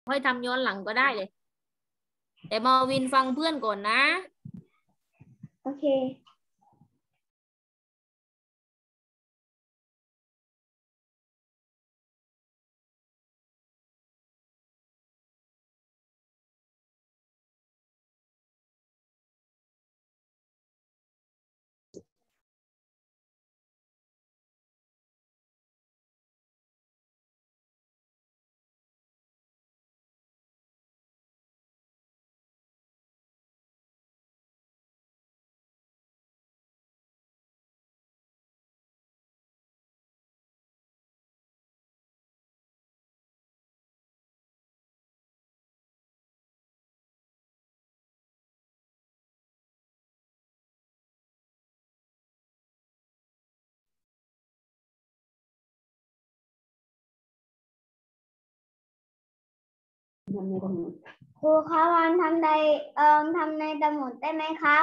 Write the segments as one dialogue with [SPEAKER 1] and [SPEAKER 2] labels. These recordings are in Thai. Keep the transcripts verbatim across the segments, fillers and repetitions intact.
[SPEAKER 1] ค่อยทำย้อนหลังก็ได้เลยแต่มาวินฟังเพื่อนก่อนนะ
[SPEAKER 2] โอเคครูคะวันทำใดเอ่อทำในสมุดได้ไหมครับ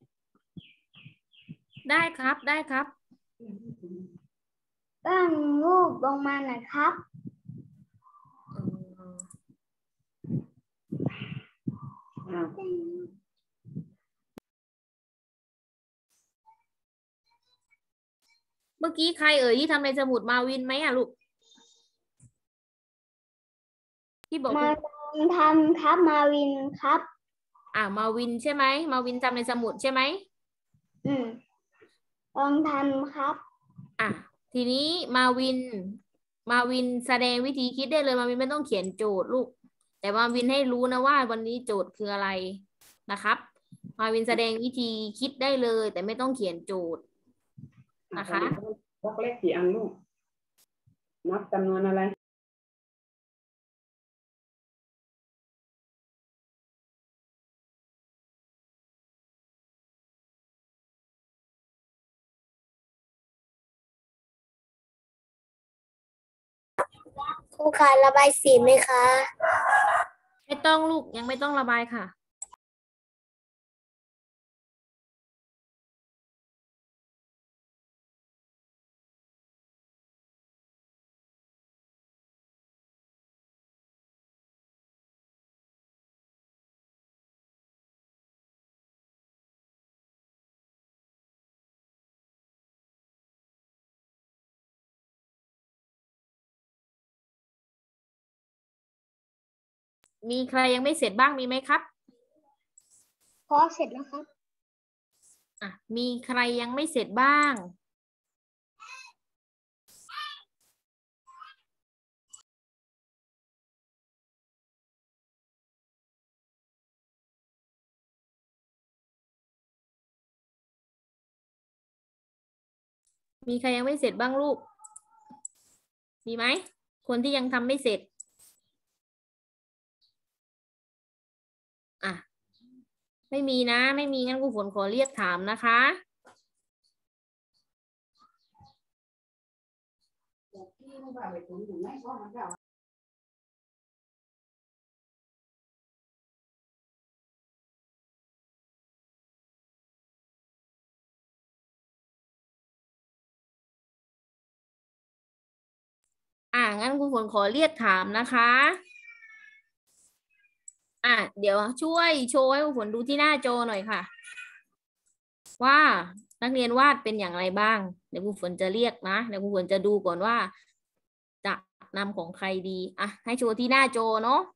[SPEAKER 1] ได้ครับได้ครับ
[SPEAKER 2] ก็รูปลงมาหน่อยครับ
[SPEAKER 1] เมื่อกี้ใครเอ่ยที่ทำในสมุดมาวินไหมอ่ะลูกที่บอก
[SPEAKER 2] มาทำครับมาวินครับ
[SPEAKER 1] อ่ามาวินใช่ไหมมาวินทำในสมุดใช่ไหม
[SPEAKER 2] อืมลองทำครับ
[SPEAKER 1] อ่ะทีนี้มาวินมาวินแสดงวิธีคิดได้เลยมาวินไม่ต้องเขียนโจทย์ลูกแต่มาวินให้รู้นะว่าวันนี้โจทย์คืออะไรนะครับมาวินแสดงวิธีคิดได้เลยแต่ไม่ต้องเขียนโจทย์นะคะ
[SPEAKER 3] บล็อกเลขกี่อันลูกนับจำนวนอะไร
[SPEAKER 2] ครูคะระบายสีไหมคะ
[SPEAKER 1] ไม่ต้องลูกยังไม่ต้องระบายค่ะมีใครยังไม่เสร็จบ้างมีไหมครับ
[SPEAKER 2] พอเสร็จแล้วครับ
[SPEAKER 1] อ่ะมีใครยังไม่เสร็จบ้างมีใครยังไม่เสร็จบ้างลูกมีไหมคนที่ยังทำไม่เสร็จอ่ะไม่มีนะไม่มีงั้นครูฝนขอเรียกถามนะคะอ่ะงั้นครูฝนขอเรียกถามนะคะอ่ะเดี๋ยวช่วยโชว์ให้ครูฝนดูที่หน้าจอหน่อยค่ะว่านักเรียนวาดเป็นอย่างไรบ้างเดี๋ยวครูฝนจะเรียกนะเดี๋ยวครูฝนจะดูก่อนว่าจะนำของใครดีอ่ะให้โชว์ที่หน้าจอเนาะ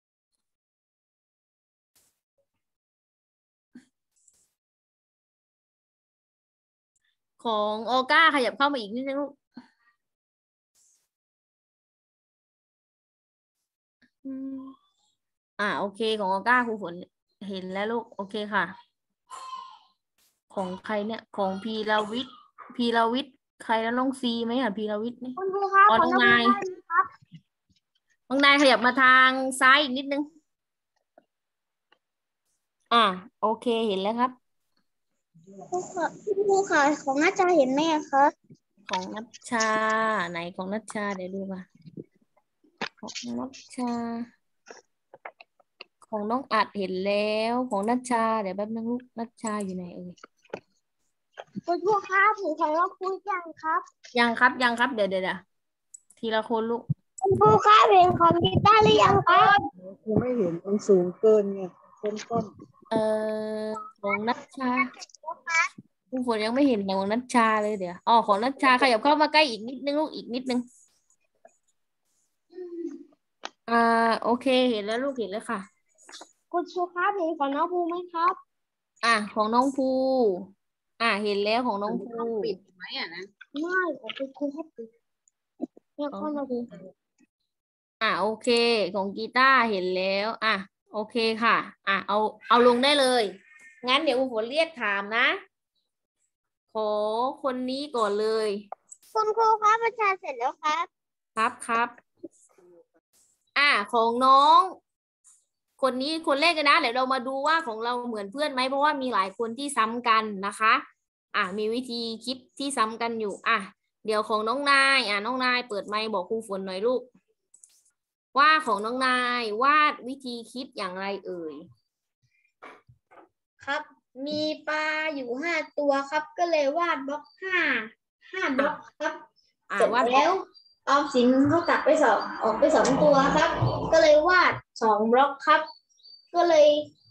[SPEAKER 1] ของออก้าขยับเข้ามาอีกนิดนึงลูกอืมอ่าโอเคของออก้าครูฝนเห็นแล้วลูกโอเคค่ะของใครเนี่ยของพีรวิทย์พีรวิทย์ใครแล้วน้องซีไหมอ่ะพีรวิทย์นี่
[SPEAKER 2] คุณครูครับ
[SPEAKER 1] อ๋อ
[SPEAKER 2] ขอ
[SPEAKER 1] น้อง
[SPEAKER 2] นับมือ
[SPEAKER 1] นาย
[SPEAKER 2] ได้ไหมครับ
[SPEAKER 1] น้องนายขยับมาทางซ้ายอีกนิดนึงอ่าโอเคเห็นแล้วครับ
[SPEAKER 2] ครูค่ะครูค่ะของน่าจะเห็นไหมอะคะ
[SPEAKER 1] ของนัชชาไหนของนัชชาเดี๋ยวดูป่ะของนัชชาของน้องอัดเห็นแล้วของนัชชาเดี๋ยวแป๊บนึงลูกนัชชาอยู่ไหนเอ่ย
[SPEAKER 2] คุณครูครับหนูขอรับคุยยังครับ
[SPEAKER 1] ยังครับยังครับเดี๋ยวเดี๋ยวเดี๋ยวทีละคนลูก
[SPEAKER 2] ครูครับเห็นของกีตาร์หรือยังครับ
[SPEAKER 3] ครูไม่เห็นมันสูงเกินไงต้นต้น
[SPEAKER 1] เอ่อของนัชชาคุณฝนยังไม่เห็นของนัชชาเลยเดี๋ยวอ๋อของนัชชาขยับเข้ามาใกล้อีกนิดนึงลูกอีกนิดนึงอ่าโอเคเห็นแล้วลูกเห็นแล้วค่ะ
[SPEAKER 2] คุณครูครับเห็นของน้องภูไหมครับ
[SPEAKER 1] อ่ะของน้องภูอ่ะเห็นแล้วของน้องภู
[SPEAKER 3] ปิดไหมอ่ะนะ
[SPEAKER 2] ไม่ของคุณครูให้ปิดเนี่ย
[SPEAKER 1] ของ
[SPEAKER 2] เข้ามา
[SPEAKER 1] ภูอ่ะโอเคของกีตาร์เห็นแล้วอ่ะโอเคค่ะอ่ะเอาเอาลงได้เลยงั้นเดี๋ยวครูฝนเรียกถามนะขอคนนี้ก่อนเลย
[SPEAKER 2] คุณครูครับประชาเสร็จแล้วครับ
[SPEAKER 1] ครับครับอ่ะของน้อง คนนี้คนแรกเลยนะเดี๋ยวเรามาดูว่าของเราเหมือนเพื่อนไหมเพราะว่ามีหลายคนที่ซ้ำกันนะคะอ่ะมีวิธีคิดที่ซ้ำกันอยู่อ่ะเดี๋ยวของน้องนายอ่ะน้องนายเปิดไมค์บอกครูฝนหน่อยลูกว่าของน้องนายวาดวิธีคิดอย่างไรเอ่ย
[SPEAKER 2] ครับ มีปลาอยู่ห้าตัวครับ ก็เลยวาดบล็อกห้าห้าบล็อกครับ
[SPEAKER 1] อ่ะ
[SPEAKER 2] เสร็จ
[SPEAKER 1] วาด
[SPEAKER 2] แล้วออมสินเขาตัดไปสองออกไปสองตัวครับ ก็เลยวาดสองบล็อกครับ ก็เลย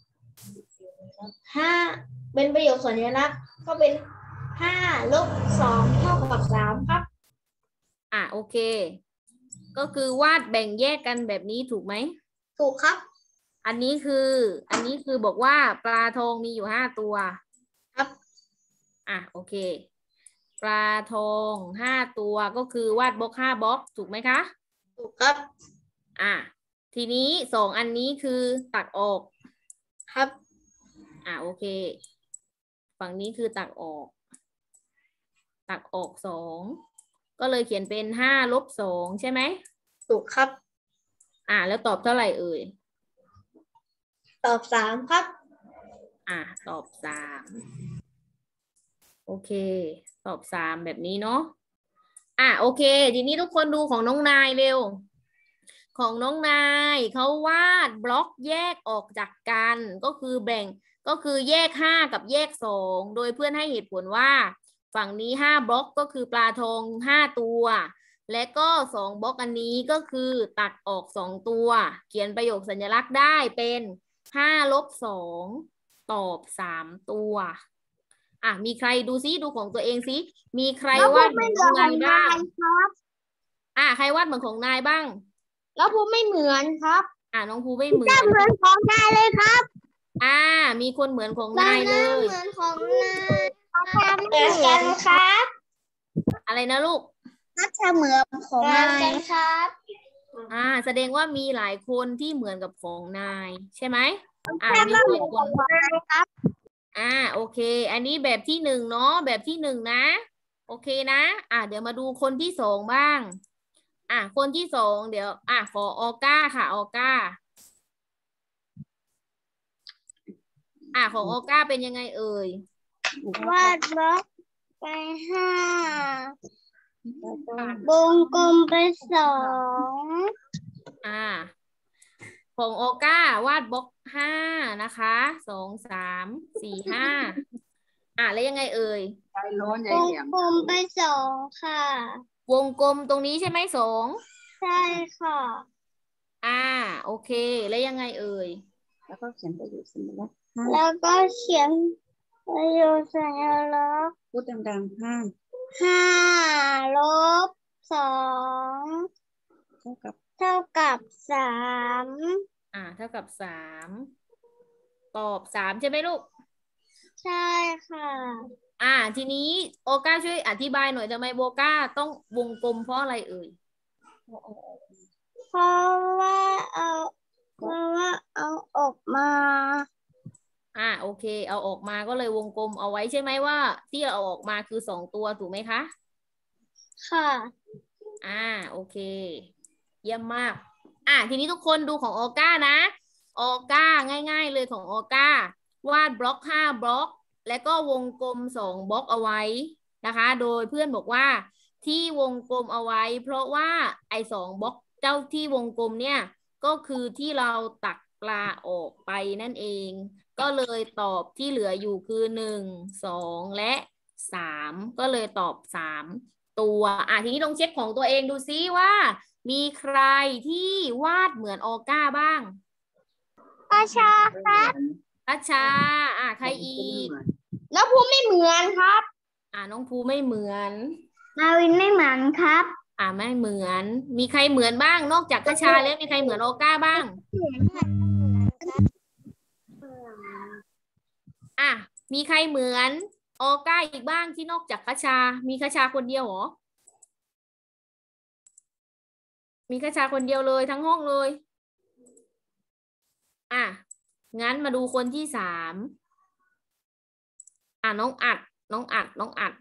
[SPEAKER 2] ห้าเป็นประโยคสัญลักษณ์ก็เป็นห้าลบสองเท่ากับสามครับ
[SPEAKER 1] อ่ะโอเค ก็คือวาดแบ่งแยกกันแบบนี้ถูกไหม
[SPEAKER 2] ถูกครับ
[SPEAKER 1] อันนี้คืออันนี้คือบอกว่าปลาทองมีอยู่ห้าตัว
[SPEAKER 2] ครับ
[SPEAKER 1] อ่ะโอเค ปลาทองห้าตัวก็คือวาดบล็อกห้าบล็อกถูกไหมคะ
[SPEAKER 2] ถูกครับ
[SPEAKER 1] อ่ะทีนี้สองอันนี้คือตัดออก
[SPEAKER 2] ครับ
[SPEAKER 1] อ่ะโอเค ฝั่งนี้คือตัดออก ตัดออกสองก็เลยเขียนเป็นห้าลบสองใช่ไหม
[SPEAKER 2] ถูกครับ
[SPEAKER 1] อ่ะแล้วตอบเท่าไหร่เอ่ย
[SPEAKER 2] ตอบสามครับ
[SPEAKER 1] อ่ะตอบสามโอเค ตอบสามแบบนี้เนาะอ่ะโอเค ทีนี้ทุกคนดูของน้องนายเร็ว ของน้องนายเขาวาดบล็อกแยกออกจากกันก็คือแบ่งก็คือแยกห้ากับแยกสองโดยเพื่อนให้เหตุผลว่า ฝั่งนี้ห้าบล็อกก็คือปลาทองห้าตัว และก็สองบล็อกอันนี้ก็คือตัดออกสองตัว เขียนประโยคสัญลักษณ์ได้เป็นห้าลบสองตอบสามตัวอ่ะมีใครดูซิดูของตัวเองซิมีใครวาดเหมือนของนายบ้าง
[SPEAKER 2] ครับ
[SPEAKER 1] อ่ะใครวาดเหมือนของนายบ้าง
[SPEAKER 2] แล้วภูไม่เหมือนครับ
[SPEAKER 1] อ่ะน้องภูไม่เหมือน
[SPEAKER 2] เหมือนของนายเลยครับ
[SPEAKER 1] อ่ามีคนเหมือนของนายเลย
[SPEAKER 2] เหมือนของนายเหมือนกันครับ
[SPEAKER 1] อะไรนะลูก
[SPEAKER 2] น่าจะเหมือนของนายครับ
[SPEAKER 1] อ่าแสดงว่ามีหลายคนที่เหมือนกับของนายใช่ไหมอ่ามีหลายคน
[SPEAKER 2] ครับ
[SPEAKER 1] อ่าโอเค อันนี้แบบที่หนึ่งเนาะแบบที่หนึ่งนะโอเคนะอ่าเดี๋ยวมาดูคนที่สองบ้างอ่าคนที่สองเดี๋ยวอ่าขอออก้าค่ะออก้าอ่าของออก้าเป็นยังไงเอ่ยว
[SPEAKER 2] าดบล็อกไปห้าวงกลมไปสอง
[SPEAKER 1] อ่าของออก้าวาดบล็อกห้านะคะสองสามสี่ห้าอ่าแล้วยังไงเอ่ย
[SPEAKER 3] ใจร้อนใจ
[SPEAKER 2] วง
[SPEAKER 3] เหลี่ยม
[SPEAKER 2] กลมไปสองค่ะ
[SPEAKER 1] วงกลมตรงนี้ใช่ไหมสอง
[SPEAKER 2] ใช่ค่ะ
[SPEAKER 1] อ่าโอเคแล้วยังไงเอ่ย
[SPEAKER 3] แล้วก็เขียนประโยคสัญลักษณ์
[SPEAKER 2] แล้วก็เขียนประโยคสัญลักษณ์
[SPEAKER 3] พูดดังๆห้า
[SPEAKER 2] ห้าลบสอง
[SPEAKER 3] เท่ากับ
[SPEAKER 2] เท่ากับสาม
[SPEAKER 1] อ่าเท่ากับสามตอบสามใช่ไหมลูก
[SPEAKER 2] ใช่ค่ะ
[SPEAKER 1] อ่าทีนี้โอก้าช่วยอธิบายหน่อยทำไมโบก้าต้องวงกลมเพราะอะไรเอ่ย
[SPEAKER 2] เพราะว่าเอาเพราะว่าเอาออกมา
[SPEAKER 1] อ่าโอเคเอาออกมาก็เลยวงกลมเอาไว้ใช่ไหมว่า ที่เราเอาออกมาคือสองตัวถูกไหมคะ
[SPEAKER 2] ค่ะ
[SPEAKER 1] อ่าโอเค เยี่ยมมาก อ่าทีนี้ทุกคนดูของออก้านะออก้าง่ายๆเลยของออก้าวาดบล็อกห้าบล็อก แล้วก็วงกลมสองบล็อกเอาไว้นะคะ โดยเพื่อนบอกว่าที่วงกลมเอาไว้ เพราะว่าไอ้สองบล็อกเจ้าที่วงกลมเนี่ยก็คือที่เราตักปลาออกไปนั่นเอง ก็เลยตอบที่เหลืออยู่คือหนึ่งสองและสามก็เลยตอบสามตัวอ่ะทีนี้ลองเช็คของตัวเองดูซิว่ามีใครที่วาดเหมือนออก้าบ้าง
[SPEAKER 2] อาชาครับ
[SPEAKER 1] รัชชาอ่ะใครอีก
[SPEAKER 2] น้องภูไม่เหมือนครับ
[SPEAKER 1] อ่ะน้องภูไม่เหมือน
[SPEAKER 2] มาวินไม่เหมือนครับ
[SPEAKER 1] อ่ะไม่เหมือน มีใครเหมือนบ้าง นอกจากรัชชาแล้วมีใครเหมือนออก้าบ้าง อ่ะมีใครเหมือนออก้าอีกบ้างที่นอกจากรัชชา มีรัชชาคนเดียวเหรอ มีรัชชาคนเดียวเลยทั้งห้องเลย อ่ะงั้นมาดูคนที่สามอ่ะน้องอัด น้องอัด น้องอัด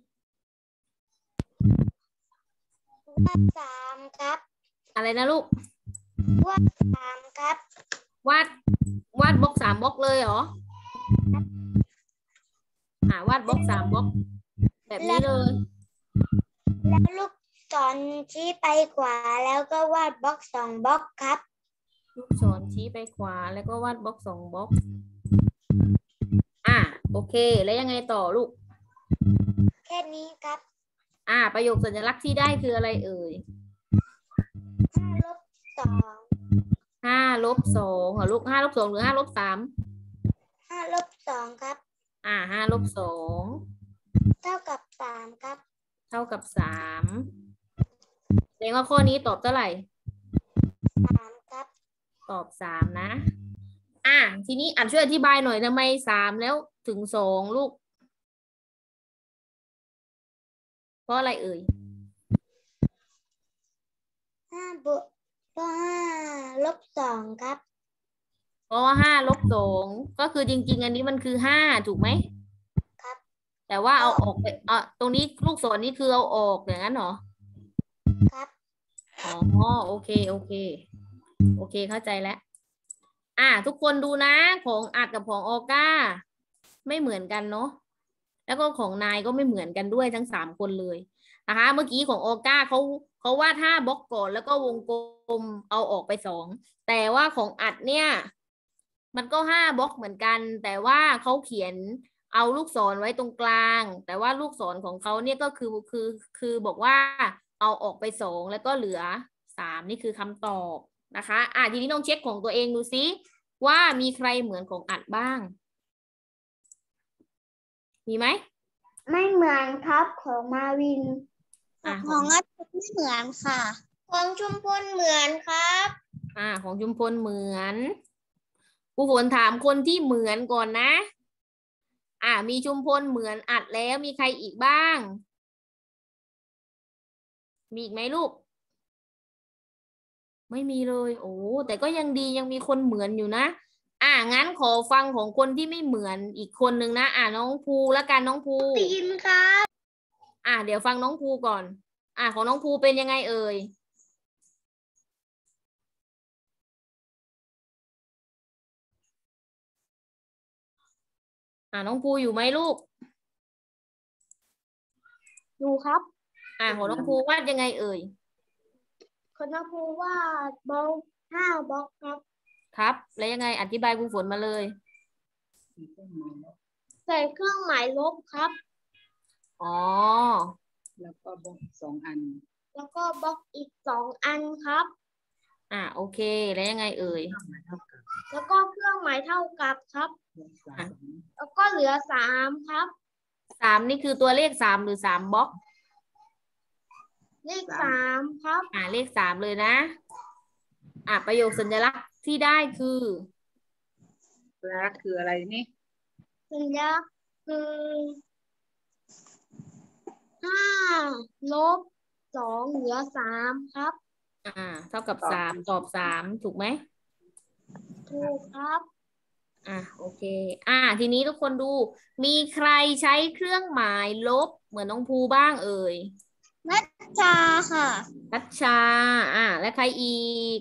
[SPEAKER 2] วาดสามครับ
[SPEAKER 1] อะไรนะลูก
[SPEAKER 2] วาดสามครับ
[SPEAKER 1] วาด วาดบล็อกสามบล็อกเลยเหรอ อ่าวาดบล็อกสามบล็อกแบบนี้เลย
[SPEAKER 2] แล้วลูกศรชี้ไปขวาแล้วก็วาดบล็อกสองบล็อกครับ
[SPEAKER 1] ลูกศรชี้ไปขวาแล้วก็วาดบล็อกสองบล็อก อ่ะโอเค แล้วยังไงต่อลูก
[SPEAKER 2] แค่นี้ครับ
[SPEAKER 1] อ่ะประโยคสัญลักษณ์ที่ได้คืออะไรเอ่ย
[SPEAKER 2] ห้าลบสอง
[SPEAKER 1] ห้าลบสองเหรอลูกห้าลบสองหรือห้าลบสาม
[SPEAKER 2] ห้าลบสองครับ
[SPEAKER 1] อ่ะห้าลบสอง
[SPEAKER 2] เท่ากับสามครับ
[SPEAKER 1] เท่ากับสามแสดงว่าข้อนี้ตอบเท่าไหร่
[SPEAKER 2] สามครับ
[SPEAKER 1] ตอบสามนะ อ่ะทีนี้อ่านช่วยอธิบายหน่อยทำไมสามแล้วถึงสองลูก เพราะอะไรเอ่ย
[SPEAKER 2] ห้าบวกก็ห้าลบสองครับ
[SPEAKER 1] เพราะว่าห้าลบสองก็คือจริงๆ อันนี้มันคือห้าถูกไหม
[SPEAKER 2] ครับ
[SPEAKER 1] แต่ว่าเอาออกไปเอ่ะตรงนี้ลูกศรนี่คือเอาออกอย่างนั้นเหรอ
[SPEAKER 2] ครับ
[SPEAKER 1] อ๋อโอเคโอเคโอเคเข้าใจแล้ว อ่ะทุกคนดูนะของอัดกับของออก้า ไม่เหมือนกันเนาะแล้วก็ของนายก็ไม่เหมือนกันด้วยทั้งสามคนเลยนะคะเมื่อกี้ของออก้าเขาเขาวาดห้าบล็อกก่อนแล้วก็วงกลมเอาออกไปสองแต่ว่าของอัดเนี่ยมันก็ห้าบล็อกเหมือนกัน แต่ว่าเขาเขียนเอาลูกศรไว้ตรงกลาง แต่ว่าลูกศรของเขาเนี่ยก็คือคือคือบอกว่าเอาออกไปสองแล้วก็เหลือสามนี่คือคำตอบนะคะอ่ะทีนี้ลองเช็คของตัวเองดูซิว่ามีใครเหมือนของอัดบ้าง มีไหม
[SPEAKER 2] ไม่เหมือนครับของมาวิน
[SPEAKER 1] อ่ะ
[SPEAKER 2] ของอัดไม่เหมือนค่ะ ของชุมพลเหมือนครับ
[SPEAKER 1] อ่าของชุมพลเหมือนครูฝนถามคนที่เหมือนก่อนนะ อ่ามีชุมพลเหมือนอัดแล้วมีใครอีกบ้าง มีอีกไหมลูก ไม่มีเลยโอ้แต่ก็ยังดียังมีคนเหมือนอยู่นะ อ่างั้นขอฟังของคนที่ไม่เหมือนอีกคนนึงนะอ่าน้องภูแล้วกันน้องภู
[SPEAKER 2] ได้ยินครับ
[SPEAKER 1] อ่าเดี๋ยวฟังน้องภูก่อน อ่าของน้องภูเป็นยังไงเอ่ย อ่าน้องภูอยู่ไหมลูก
[SPEAKER 2] ดูครับ
[SPEAKER 1] อ่าของน้องภูวาดยังไงเอ่ย
[SPEAKER 2] คนน้องภูวาดบล็อกห้าบล็อกครับ
[SPEAKER 1] ครับ แล้วยังไงอธิบายครูฝนมาเลย
[SPEAKER 2] ใส่เครื่องหมายลบครับ
[SPEAKER 1] อ๋อ
[SPEAKER 3] แล้วก็บล็อกสองอัน
[SPEAKER 2] แล้วก็บล็อกอีกสองอันครับ
[SPEAKER 1] อ่าโอเค แล้วยังไงเอ่ย
[SPEAKER 2] แล้วก็เครื่องหมายเท่ากับครับ
[SPEAKER 3] สาม
[SPEAKER 2] แล้วก็เหลือสามครับ
[SPEAKER 1] สามนี่คือตัวเลขสามหรือสามบล็อก
[SPEAKER 2] เลขสามครับ
[SPEAKER 1] อ่าเลขสามเลยนะ อ่าประโยคสัญลักษณ์ที่ได้คือ
[SPEAKER 3] แล้วคืออะไรนี่
[SPEAKER 2] สัญลักษณ์คือห้าลบสองเหลือสามครับ
[SPEAKER 1] อ่า เท่ากับสามตอบสามถูกไหม
[SPEAKER 2] ถูกครับ
[SPEAKER 1] อ่ะโอเค อ่า ทีนี้ทุกคนดู มีใครใช้เครื่องหมายลบเหมือนน้องภูบ้างเอ่ย
[SPEAKER 2] นัชชาค่ะ
[SPEAKER 1] รัชชา อ่า และใครอีก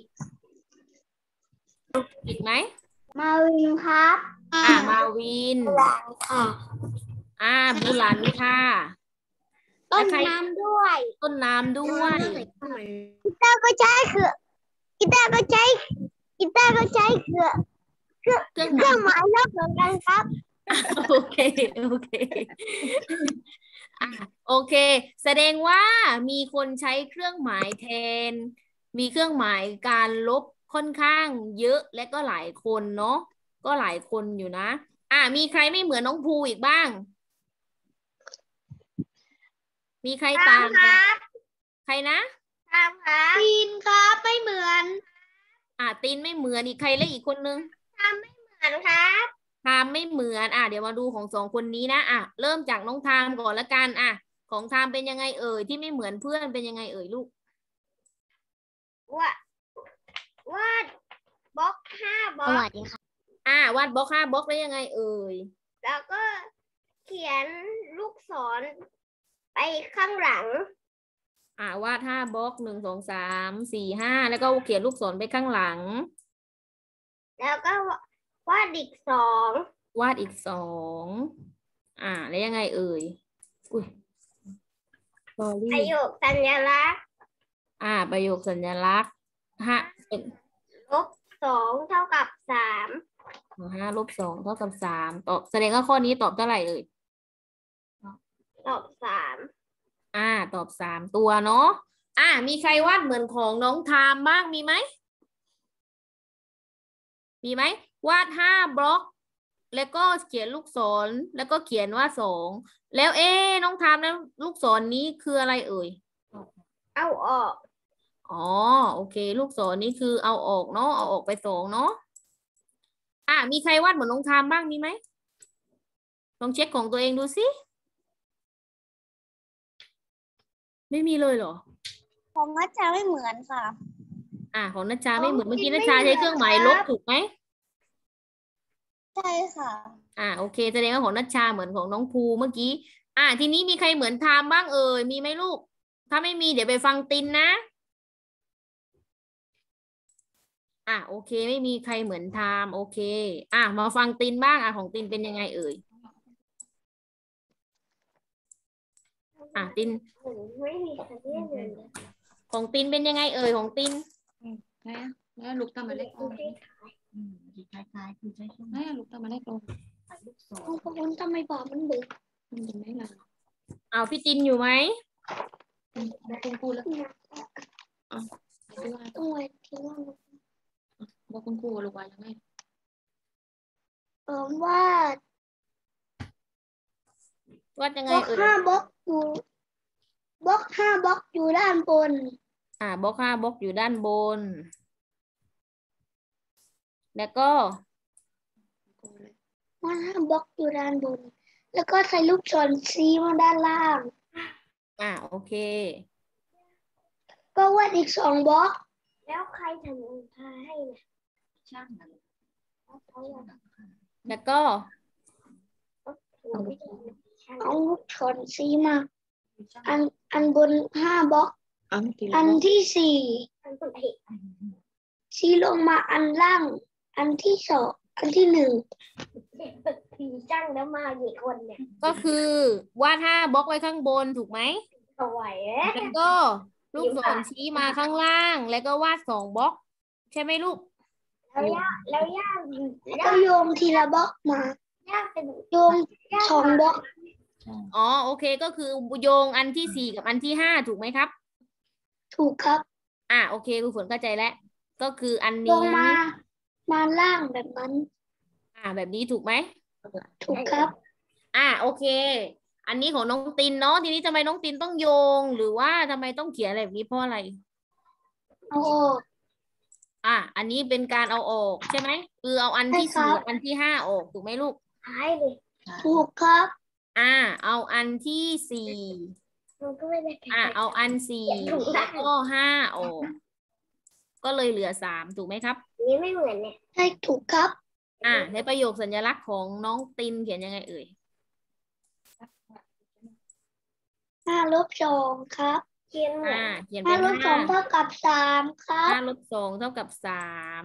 [SPEAKER 1] อีกไหม
[SPEAKER 2] มาวินครับ
[SPEAKER 1] อ่า มาวิน
[SPEAKER 2] หลังค่ะ
[SPEAKER 1] อ่าบุหลันค่ะ
[SPEAKER 2] ต้นน้ำด้วย
[SPEAKER 1] ต้นน้ำด้วย
[SPEAKER 2] กีตาร์ก็ใช้คือกีตาร์ก็ใช้กีตาร์ก็ใช้คือเครื่อง
[SPEAKER 1] เครื่อง
[SPEAKER 2] เครื่องหมายลบเหมือนกันครับ
[SPEAKER 1] โอเค โอเค อ่ะโอเค แสดงว่ามีคนใช้เครื่องหมายแทนมีเครื่องหมายการลบค่อนข้างเยอะและก็หลายคนเนาะก็หลายคนอยู่นะอ่ะมีใครไม่เหมือนน้องภูอีกบ้างมีใครต่างกับใครนะ
[SPEAKER 2] ครับครับตีนครับไม่เหมือน
[SPEAKER 1] อ่ะตีนไม่เหมือนอีกใครและอีกคนนึง
[SPEAKER 2] ทำไม่เหมือนครับ
[SPEAKER 1] ทามไม่เหมือนอ่ะเดี๋ยวมาดูของสองคนนี้นะอ่ะเริ่มจากน้องทามก่อนละกันอ่ะของทามเป็นยังไงเอ่ยที่ไม่เหมือนเพื่อนเป็นยังไงเอ่ยลูก
[SPEAKER 2] ว่าวาดบล็อกห้าบล็อก
[SPEAKER 1] อ่ะวาดบล็อกห้าบล็อกได้ยังไงเอ่ย
[SPEAKER 2] แล้วก็เขียนลูกศรไปข้างหลัง
[SPEAKER 1] อ่ะวาดห้าบล็อกหนึ่งสองสามสี่ห้าแล้วก็เขียนลูกศรไปข้างหลัง
[SPEAKER 2] แล้วก็วาดอีกสอง
[SPEAKER 1] วาดอีกสองอ่ะแล้วยังไงเอ่ยอุ้ย
[SPEAKER 2] ป
[SPEAKER 1] sorry
[SPEAKER 2] ระโยคสัญลักษณ์
[SPEAKER 1] อ่ะประโยคสัญลักษณ์ฮะเป็น
[SPEAKER 2] ลบสองเท่ากับสาม
[SPEAKER 1] ห้าลบสองเท่ากับสามตอบแสดงว่าข้อนี้ตอบเท่าไหร่เอ่ย
[SPEAKER 2] ตอบสาม
[SPEAKER 1] อ่าตอบสามตัวเนาะอ่ามีใครวาดเหมือนของน้องทามบ้างมีไหมมีไหมวาดห้าบล็อกแล้วก็เขียนลูกศรแล้วก็เขียนว่าสองแล้วเอ๊น้องทามแล้วลูกศรนี้คืออะไรเอ่ย
[SPEAKER 2] เอาออก
[SPEAKER 1] อ๋อโอเค ลูกศรนี้คือเอาออกเนาะเอาออกไปสองเนาะอ่ามีใครวาดเหมือนน้องทามบ้างมีไหมลองเช็คของตัวเองดูสิไม่มีเลยเหรอ
[SPEAKER 2] ของนัชชาไม่เหมือนค่ะ
[SPEAKER 1] อ่าของนัชชาไม่เหมือน
[SPEAKER 2] ของ
[SPEAKER 1] เมื่อกี้
[SPEAKER 2] จริ
[SPEAKER 1] นั
[SPEAKER 2] ง
[SPEAKER 1] ชชา
[SPEAKER 2] ไม่เหมื
[SPEAKER 1] ใช้
[SPEAKER 2] อน
[SPEAKER 1] เครื่องหมาย
[SPEAKER 2] ครับ
[SPEAKER 1] ลบถูกไหม
[SPEAKER 2] ใช่ค่ะ
[SPEAKER 1] อ่าโอเคแสดงว่าของนัชชาเหมือนของน้องภูเมื่อกี้อ่าทีนี้มีใครเหมือนทามบ้างเอ่ยมีไหมลูกถ้าไม่มีเดี๋ยวไปฟังตินนะอ่าโอเคไม่มีใครเหมือนทามโอเคอ่ามาฟังตินบ้างอ่าของตินเป็นยังไงเอ่ยอ่าติน
[SPEAKER 2] ไม่มีใครเรียกเลย
[SPEAKER 1] ของตินเป็นยังไงเอ่ยของติน
[SPEAKER 4] Nè, nè, lục tao mà lấy con. Ừ, thì khai khai thì thấy không? Nè, lục tao mà lấy con. Phải lúc
[SPEAKER 2] ของ
[SPEAKER 4] rồi.
[SPEAKER 2] พวกคุณทำไมบอกมันบึก
[SPEAKER 4] Ừ, thì mấy lần.
[SPEAKER 1] เอาพี่ตินอยู่ไหม
[SPEAKER 4] Ừ, nó con cu lắm. Ờ, phải đưa ai?
[SPEAKER 2] ต้องไว้ที่ว่า
[SPEAKER 4] Ờ, nó con cu lục bài là ngay.
[SPEAKER 2] เออวาด
[SPEAKER 1] ว่ายัง
[SPEAKER 2] บ
[SPEAKER 1] ไง
[SPEAKER 2] ล็อก
[SPEAKER 1] เอ่ย
[SPEAKER 2] ห้าบล็อกอยู่บล็อกห้าบล็อกอยู่ด้านบน
[SPEAKER 1] อ่าบล็อกห้าบล็อกอยู่ด้านบน แล้วก็
[SPEAKER 4] Cu lấy.
[SPEAKER 2] วาดห้าบล็อกอยู่ด้านบน แล้วก็ใส่ลูกศรชี้มาด้านล่าง
[SPEAKER 1] อ่าโอเค
[SPEAKER 2] ก็วาดอีกสองบล็อก แล้วใครทำให้ให้นะ
[SPEAKER 4] Chắc là
[SPEAKER 1] แล้วก็
[SPEAKER 2] เอาลูกศรชี้มา
[SPEAKER 4] chắc
[SPEAKER 2] อันอันบนห้าบล็อก
[SPEAKER 4] ấm thì
[SPEAKER 2] อั
[SPEAKER 4] là
[SPEAKER 2] น
[SPEAKER 4] bóc.
[SPEAKER 2] ที่สี่ชี้ลงมาอันล่าง อันที่สองอันที่หนึ่งผีจ้างแล้วมากี่คนเนี่ย
[SPEAKER 1] ก็คือวาดห้าบล็อกไว้ข้างบนถูกไหม
[SPEAKER 2] เอาไหว
[SPEAKER 1] แล้วก็ลูกศรชี้มาข้างล่าง แล้วก็วาดสองบล็อกใช่ไหมลูก
[SPEAKER 2] แล้วย่าแล้วย่าก็โยงทีละบล็อกมาย่าเป็นโยงสองบล็อก
[SPEAKER 1] อ๋อโอเคก็คือโยงอันที่สี่กับอันที่ห้าถูกไหมครับ
[SPEAKER 2] ถูกครับ
[SPEAKER 1] อ่าโอเคครูฝนเข้าใจแล้วก็คืออัน
[SPEAKER 2] ล
[SPEAKER 1] นี้
[SPEAKER 2] งมามาล่างแบบนั้น
[SPEAKER 1] อ่าแบบนี้ถูกไหม
[SPEAKER 2] ถูกครับ
[SPEAKER 1] อ่าโอเค อันนี้ของน้องตินเนาะทีนี้ทำไมน้องตินต้องโยง หรือว่าทำไมต้องเขียนอะไรแบบนี้เพราะอะไร
[SPEAKER 2] เอาออก
[SPEAKER 1] อ่าอันนี้เป็นการเอาออกใช่ไหมคือเอาอันที่
[SPEAKER 2] ใช่
[SPEAKER 1] สี่
[SPEAKER 2] ครับ
[SPEAKER 1] กับอันที่ห้าออกถูกไหมลูก
[SPEAKER 2] หายเลยถูกครับ
[SPEAKER 1] อ่าเอาอันที่สี่
[SPEAKER 2] มันก็ไม่ได้
[SPEAKER 1] อ่าเอาอันสี่แล้วก็ห้าออก ก็เลยเหลือสามถูกไหมครับ
[SPEAKER 2] นี้ไม่เหมือนเนี่ยใช่ถูกครับ
[SPEAKER 1] อ่าในประโยคสัญลักษณ์ของน้องตินเขียนยังไงเอ่ย
[SPEAKER 2] ห้าลบสองครับเขียนเหมือน
[SPEAKER 1] อ่าเขียน
[SPEAKER 2] ห้า
[SPEAKER 1] เป็น
[SPEAKER 2] ลบสอ
[SPEAKER 1] ห้าง
[SPEAKER 2] เท่ากับสามครับ
[SPEAKER 1] ห้าลบสองเท่ากับสาม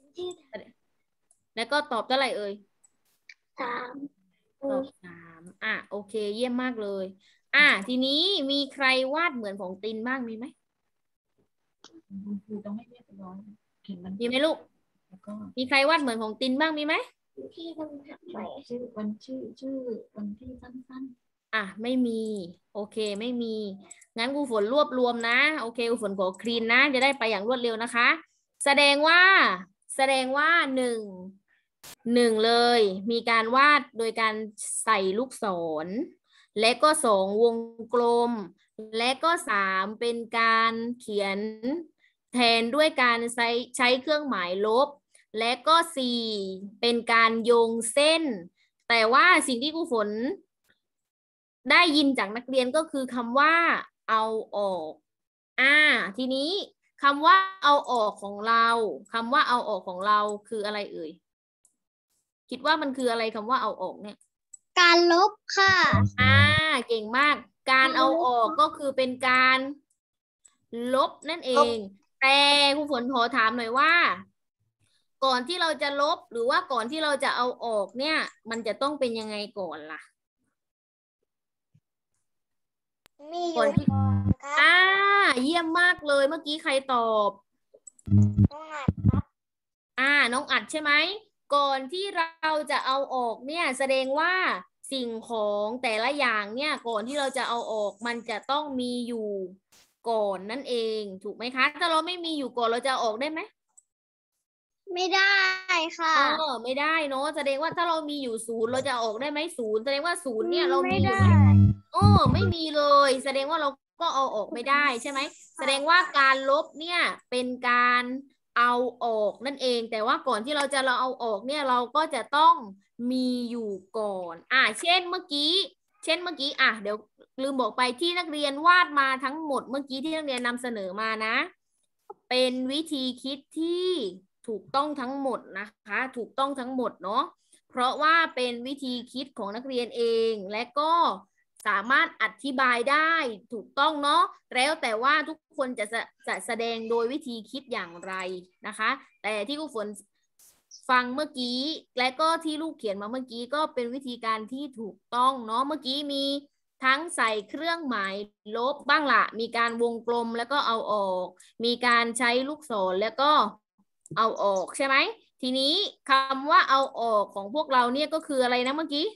[SPEAKER 1] แล้วก็ตอบเท่าไหร่เอ่ย
[SPEAKER 2] สาม
[SPEAKER 1] ตอบสามอ่ะโอเคเยี่ยมมากเลย อ่ะทีนี้มีใครวาดเหมือนของตินบ้างมีไหม
[SPEAKER 4] คือต้องให้เรียบร้อยเขียนมัน
[SPEAKER 1] มีไหมลูก
[SPEAKER 4] แล้วก็
[SPEAKER 1] มีใครวาดเหมือนของตินบ้างมีไหม
[SPEAKER 2] ที่ทำทำไม
[SPEAKER 4] ชื่อวันชื่อชื่อวันที่สั้น
[SPEAKER 1] อ่ะไม่มีโอเคไม่มีงั้นครูฝนรวบรวมนะโอเคครูฝนขอคลีนนะจะได้ไปอย่างรวดเร็วนะคะแสดงว่าแสดงว่าหนึ่งหนึ่งเลยมีการวาดโดยการใส่ลูกศรและก็สองวงกลมและก็สามเป็นการเขียนแทนด้วยการใช้ใช้เครื่องหมายลบและก็สี่เป็นการโยงเส้นแต่ว่าสิ่งที่ครูฝนได้ยินจากนักเรียนก็คือคำว่าเอาออกอ่าทีนี้คำว่าเอาออกของเราคำว่าเอาออกของเราคืออะไรเอ่ยคิดว่ามันคืออะไรคำว่าเอาออกเนี่ย
[SPEAKER 2] การลบค่ะ
[SPEAKER 1] อ่าเก่งมากการเอาออกก็คือเป็นการลบนั่นเองแต่ครูฝนขอถามหน่อยว่าก่อนที่เราจะลบหรือว่าก่อนที่เราจะเอาออกเนี่ยมันจะต้องเป็นยังไงก่อนล่ะ
[SPEAKER 2] มีอยู่ครับ
[SPEAKER 1] อ่าเยี่ยมมากเลยเมื่อกี้ใครตอบ
[SPEAKER 2] น้องอัดครับ
[SPEAKER 1] อ่าน้องอัดใช่ไหมก่อนที่เราจะเอาออกเนี่ยแสดงว่าสิ่งของแต่ละอย่างเนี่ยก่อนที่เราจะเอาออกมันจะต้องมีอยู่ก่อนนั่นเองถูกไหมคะถ้าเราไม่มีอยู่ก่อนเราจะเอาออกได้ไหม
[SPEAKER 2] ไม่ได้ค่ะ
[SPEAKER 1] เออไม่ได้เนาะแสดงว่าถ้าเรามีอยู่ศูนย์เราจะเอาออกได้ไหมศูนย์แสดงว่าศูนย์เนี่ยเรามีอยู่ไหมโอ้ไม่มีเลยแสดงว่าเราก็เอาออกไม่ได้ใช่ไหมแสดงว่าการลบเนี่ยเป็นการเอาออกนั่นเองแต่ว่าก่อนที่เราจะเราเอาออกเนี่ยเราก็จะต้องมีอยู่ก่อนอ่ะเช่นเมื่อกี้เช่นเมื่อกี้อ่ะเดี๋ยวลืมบอกไปที่นักเรียนวาดมาทั้งหมดเมื่อกี้ที่นักเรียนนำเสนอมานะเป็นวิธีคิดที่ถูกต้องทั้งหมดนะคะถูกต้องทั้งหมดเนาะเพราะว่าเป็นวิธีคิดของนักเรียนเองและก็สามารถอธิบายได้ถูกต้องเนาะแล้วแต่ว่าทุกคนจะจะแสดงโดยวิธีคิดอย่างไรนะคะแต่ที่ครูฝนฟังเมื่อกี้และก็ที่ลูกเขียนมาเมื่อกี้ก็เป็นวิธีการที่ถูกต้องเนาะเมื่อกี้มีทั้งใส่เครื่องหมายลบบ้างละมีการวงกลมแล้วก็เอาออกมีการใช้ลูกศรแล้วก็เอาออกใช่ไหมทีนี้คำว่าเอาออกของพวกเราเนี่ยก็คืออะไรนะเมื่อกี้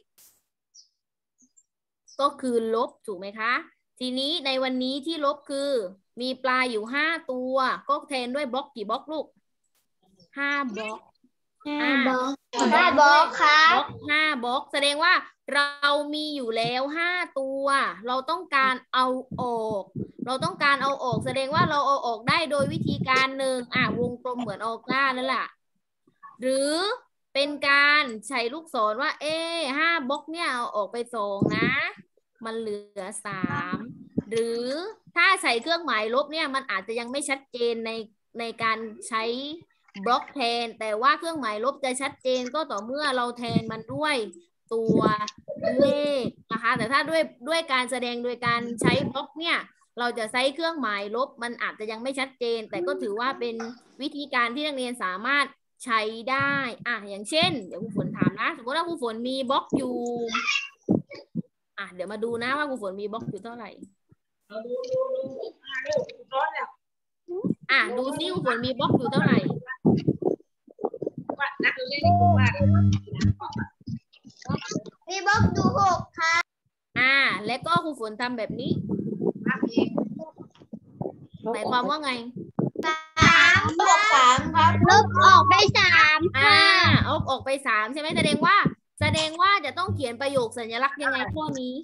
[SPEAKER 1] ก็คือลบถูกไหมคะทีนี้ในวันนี้ที่ลบคือมีปลาอยู่ห้าตัวก็แทนด้วยบล็อกกี่บล็อกลูกห้าบล็อก
[SPEAKER 2] ห้าบล็อกห้าบล็อกครับ
[SPEAKER 1] บล็อกห้าบล็อกแสดงว่าเรามีอยู่แล้วห้าตัวเราต้องการเอาออกเราต้องการเอาออกแสดงว่าเราเอาออกได้โดยวิธีการหนึ่งอ่ะวงกลมเหมือนออกหน้านั่นแหละหรือเป็นการใช้ลูกศรว่าเอ๊ห้าบล็อกเนี่ยเอาออกไปสองนะมันเหลือสามหรือถ้าใส่เครื่องหมายลบเนี่ยมันอาจจะยังไม่ชัดเจนในในการใช้บล็อกแทนแต่ว่าเครื่องหมายลบจะชัดเจนก็ต่อเมื่อเราแทนมันด้วยตัวเลขนะคะแต่ถ้าด้วยด้วยการแสดงโดยการใช้บล็อกเนี่ยเราจะใช้เครื่องหมายลบมันอาจจะยังไม่ชัดเจนแต่ก็ถือว่าเป็นวิธีการที่นักเรียนสามารถใช้ได้อ่ะอย่างเช่นเดี๋ยวครูฝนถามนะสมมติว่าครูฝนมีบล็อกอยู่อ่ะเดี๋ยวมาดูนะว่าครูฝนมีบล็อกอยู่เท่าไหร่อ่ะดูซิครูฝนมีบล็อกอยู่เท่าไหร่
[SPEAKER 2] มีบล็อกอยู่หกค่ะ
[SPEAKER 1] อ่าและก็ครูฝนทำแบบนี้หมายความว่าไง
[SPEAKER 2] สามบวกสามครับลบออกไปสาม
[SPEAKER 1] อ่าออกออกไปสามใช่ไหมแสดงว่าแสดงว่าจะต้องเขียนประโยคสัญลักษณ์ยังไงข้อนี้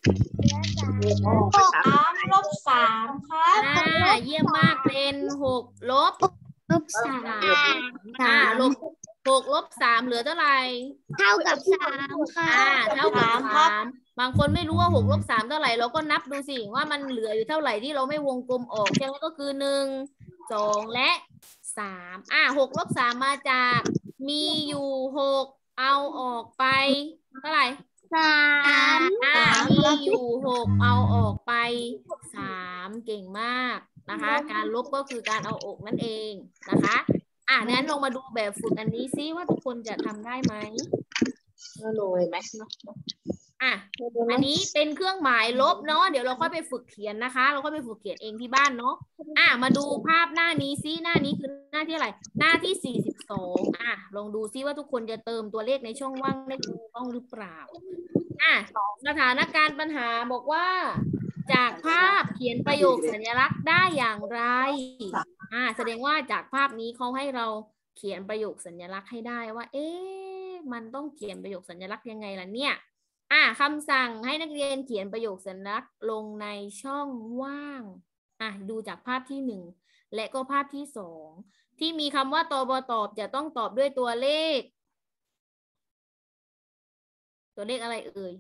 [SPEAKER 2] หกลบสามครับ
[SPEAKER 1] อ่าเยี่ยมมากเป็นหกลบ
[SPEAKER 2] ลบสาม
[SPEAKER 1] อ่าลบหกลบสามเหลือเท่าไหร่
[SPEAKER 2] เท่ากับสามค่ะ
[SPEAKER 1] อ่าเท่ากับสามบางคนไม่รู้ว่าหกลบสามเท่าไหร่เราก็นับดูสิว่ามันเหลืออยู่เท่าไหร่ที่เราไม่วงกลมออกใช่ไหมก็คือหนึ่งสองและสามอ่าหกลบสามมาจากมีอยู่หกเอาออกไปเท่าไหร่
[SPEAKER 2] สาม
[SPEAKER 1] อ่ามีอยู่หกเอาออกไปสามเก่งมากนะคะการลบก็คือการเอาออกนั่นเองนะคะอ่ะงั้นลองมาดูแบบฝึกอันนี้ซิว่าทุกคนจะทำได้ไหม
[SPEAKER 3] โรยไหม
[SPEAKER 1] อ่ะอันนี้เป็นเครื่องหมายลบเนาะเดี๋ยวเราค่อยไปฝึกเขียนนะคะเราค่อยไปฝึกเขียนเองที่บ้านเนาะอ่ะมาดูภาพหน้านี้ซิหน้านี้คือหน้าที่อะไรหน้าที่สี่สิบสองอ่ะลองดูซิว่าทุกคนจะเติมตัวเลขในช่องว่างได้ถูกต้องหรือเปล่าอ่ะสถานการณ์ปัญหาบอกว่าจากภาพเขียนประโยคสัญลักษณ์ได้อย่างไรอ่าแสดงว่าจากภาพนี้เขาให้เราเขียนประโยคสัญลักษณ์ให้ได้ว่าเอ๊ะมันต้องเขียนประโยคสัญลักษณ์ยังไงล่ะเนี่ยอ่าคำสั่งให้นักเรียนเขียนประโยคสัญลักษณ์ลงในช่องว่างอ่ะดูจากภาพที่หนึ่งและก็ภาพที่สองที่มีคำว่าตบตอบจะต้องตอบด้วยตัวเลขตัวเลขอะไรเอ่ย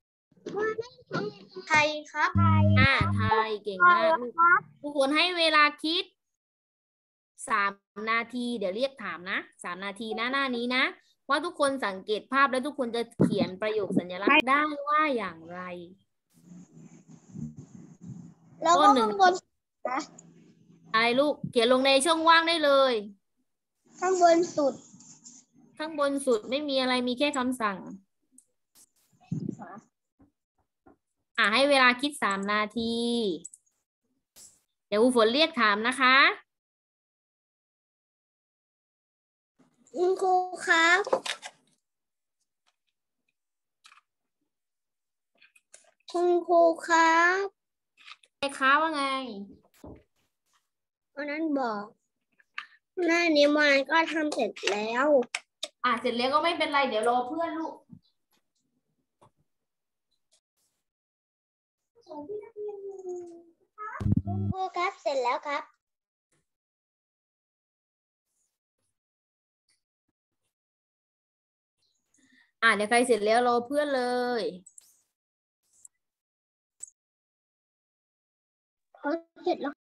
[SPEAKER 2] ไทยครับ
[SPEAKER 1] อ่าไทยเก่งมากลูกทุกคนให้เวลาคิดสามนาทีเดี๋ยวเรียกถามนะสามนาทีนะหน้านี้นะว่าทุกคนสังเกตภาพแล้วทุกคนจะเขียนประโยคสัญลักษณ์ได้ว่าอย่างไร
[SPEAKER 2] แล้วก็ข้างบนนะ
[SPEAKER 1] อะไรลูกเขียนลงในช่องว่างได้เลย
[SPEAKER 2] ข้างบนสุด
[SPEAKER 1] ข้างบนสุดไม่มีอะไรมีแค่คำสั่งอ่าให้เวลาคิดสามนาทีเดี๋ยวครูฝนเรียกถามนะคะ
[SPEAKER 2] คุณครูครับคุณครูครับ
[SPEAKER 1] ไอ้คะว่าไง
[SPEAKER 2] วันนั้นบอกหน้านี้มันก็ทำเสร็จแล้ว
[SPEAKER 1] อ่าเสร็จแล้วก็ไม่เป็นไรเดี๋ยวรอเพื่อนลูก
[SPEAKER 2] คุณครูครับเสร็จแล้วครับ
[SPEAKER 1] อ่าเดี๋ยวใครเสร็จแล้วรอเพื่อนเลย
[SPEAKER 2] พอเสร็จแล้ว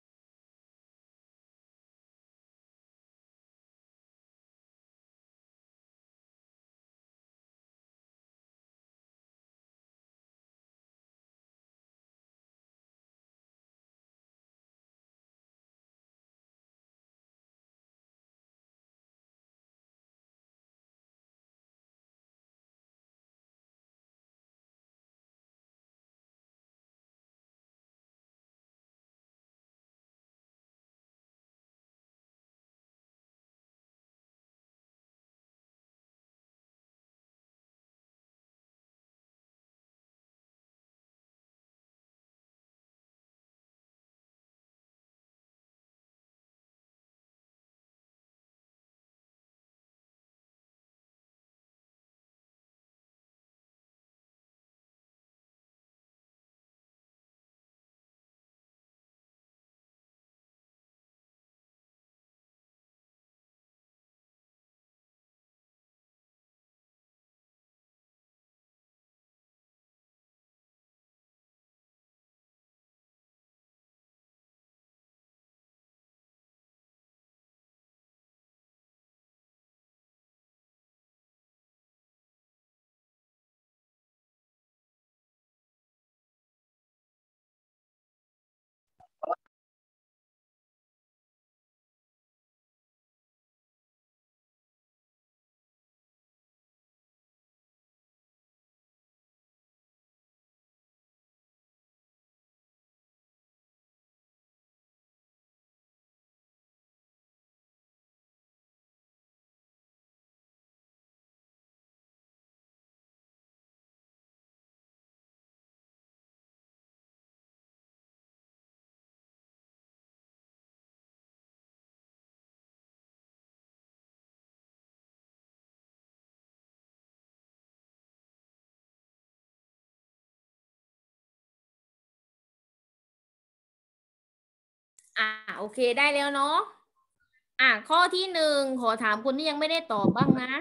[SPEAKER 1] อ่าโอเคได้แล้วเนาะอ่าข้อที่หนึ่งขอถามคนที่ยังไม่ได้ตอบบ้างนะ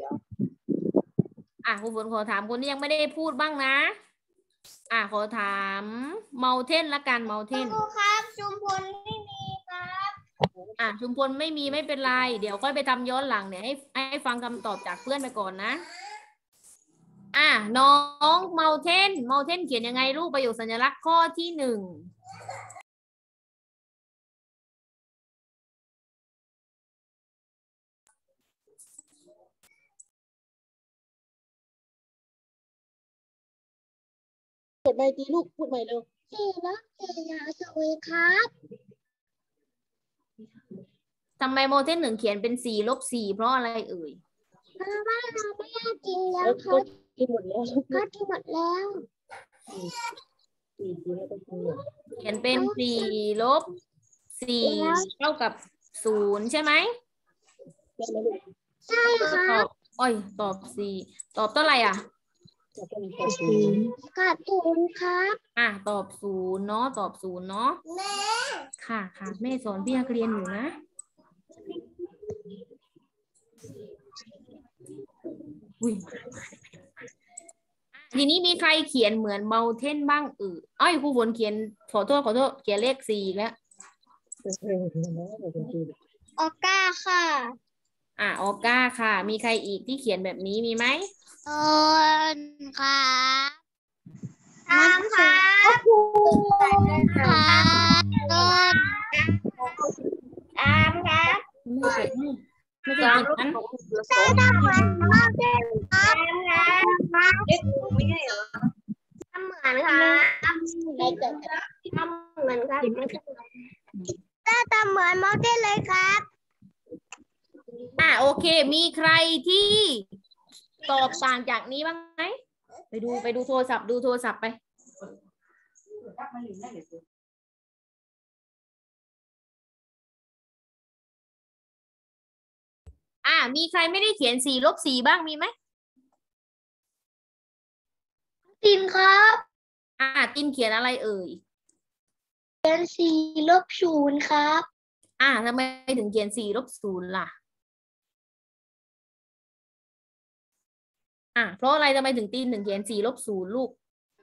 [SPEAKER 1] อ่าครูฝนขอถามคนที่ยังไม่ได้พูดบ้างนะอ่าขอถามเมาเทนละกันเมาเทน
[SPEAKER 2] ครูครับชุมพลไม่มีครับ
[SPEAKER 1] อ่าชุมพลไม่มีไม่เป็นไรเดี๋ยวค่อยไปทำย้อนหลังเนี่ยให้ให้ฟังคำตอบจากเพื่อนไปก่อนนะอ่าน้องเมาเทนเมาเทนเขียนยังไงรูปประโยคสัญลักษณ์ข้อที่หนึ่ง
[SPEAKER 2] เก็บใบตีลูกพูดใหม่เร็วสี่ลบสี่ยาสวีครับ
[SPEAKER 1] ทำไมโมเทนหนึ่งเขียนเป็นสี่ลบสี่เพราะอะไรเอ่ย
[SPEAKER 2] เพราะว่าเราไม่ได้กินแล้วเขากินหมดแล้วเขากินหมดแล้ว
[SPEAKER 1] เขียนเป็นสี่ลบสี่เท่ากับศูนย์ใช่ไหมใช่ค่ะตอบอ้อยตอบสี่ตอบเท่าไหร่อ่ะ
[SPEAKER 2] กับศูนย์ครับ
[SPEAKER 1] อ่ะตอบศูนย์เนาะตอบศูนย์เนาะแม่ค่ะค่ะแม่สอนพี่นักเรียนอยู่นะอุ้ยทีนี้มีใครเขียนเหมือนเมาเทนบ้างเอออ้อยครูฝนเขียนขอโทษขอโทษเขียนเลขสี่แล้ว
[SPEAKER 2] ออก้าค่ะ
[SPEAKER 1] อ่ะออก้าค่ะ มีใครอีกที่เขียนแบบนี้มีไหม
[SPEAKER 2] ต้นค่ะตามค่ะค่ะต้นตามครับ
[SPEAKER 1] ไม่ใช่ไม่ใช่จิตนั้น
[SPEAKER 2] ได้ทำเหมือนมากเลยครับเด็กไม่ใช่เหรอทำเหมือนครับได้เกิดทำเหมือนครับได้ทำเหมือนมากเลยครับ
[SPEAKER 1] อ่ะโอเค มีใครที่ตอบต่างจากนี้บ้างไหมไปดูไปดูโทรศัพท์ดูโทรศัพท์ไปอ่ะมีใครไม่ได้เขียนสี่ลบสี่บ้างมีไหม
[SPEAKER 2] ตินครับ
[SPEAKER 1] อ่ะตินเขียนอะไรเอ่ย
[SPEAKER 2] เขียนสี่ลบศูนย์ครับ
[SPEAKER 1] อ่ะทำไมถึงเขียนสี่ลบศูนย์ล่ะอ่ะเพราะอะไรทำไมถึงตินถึงเขียนสี่ลบศูนย์ลูก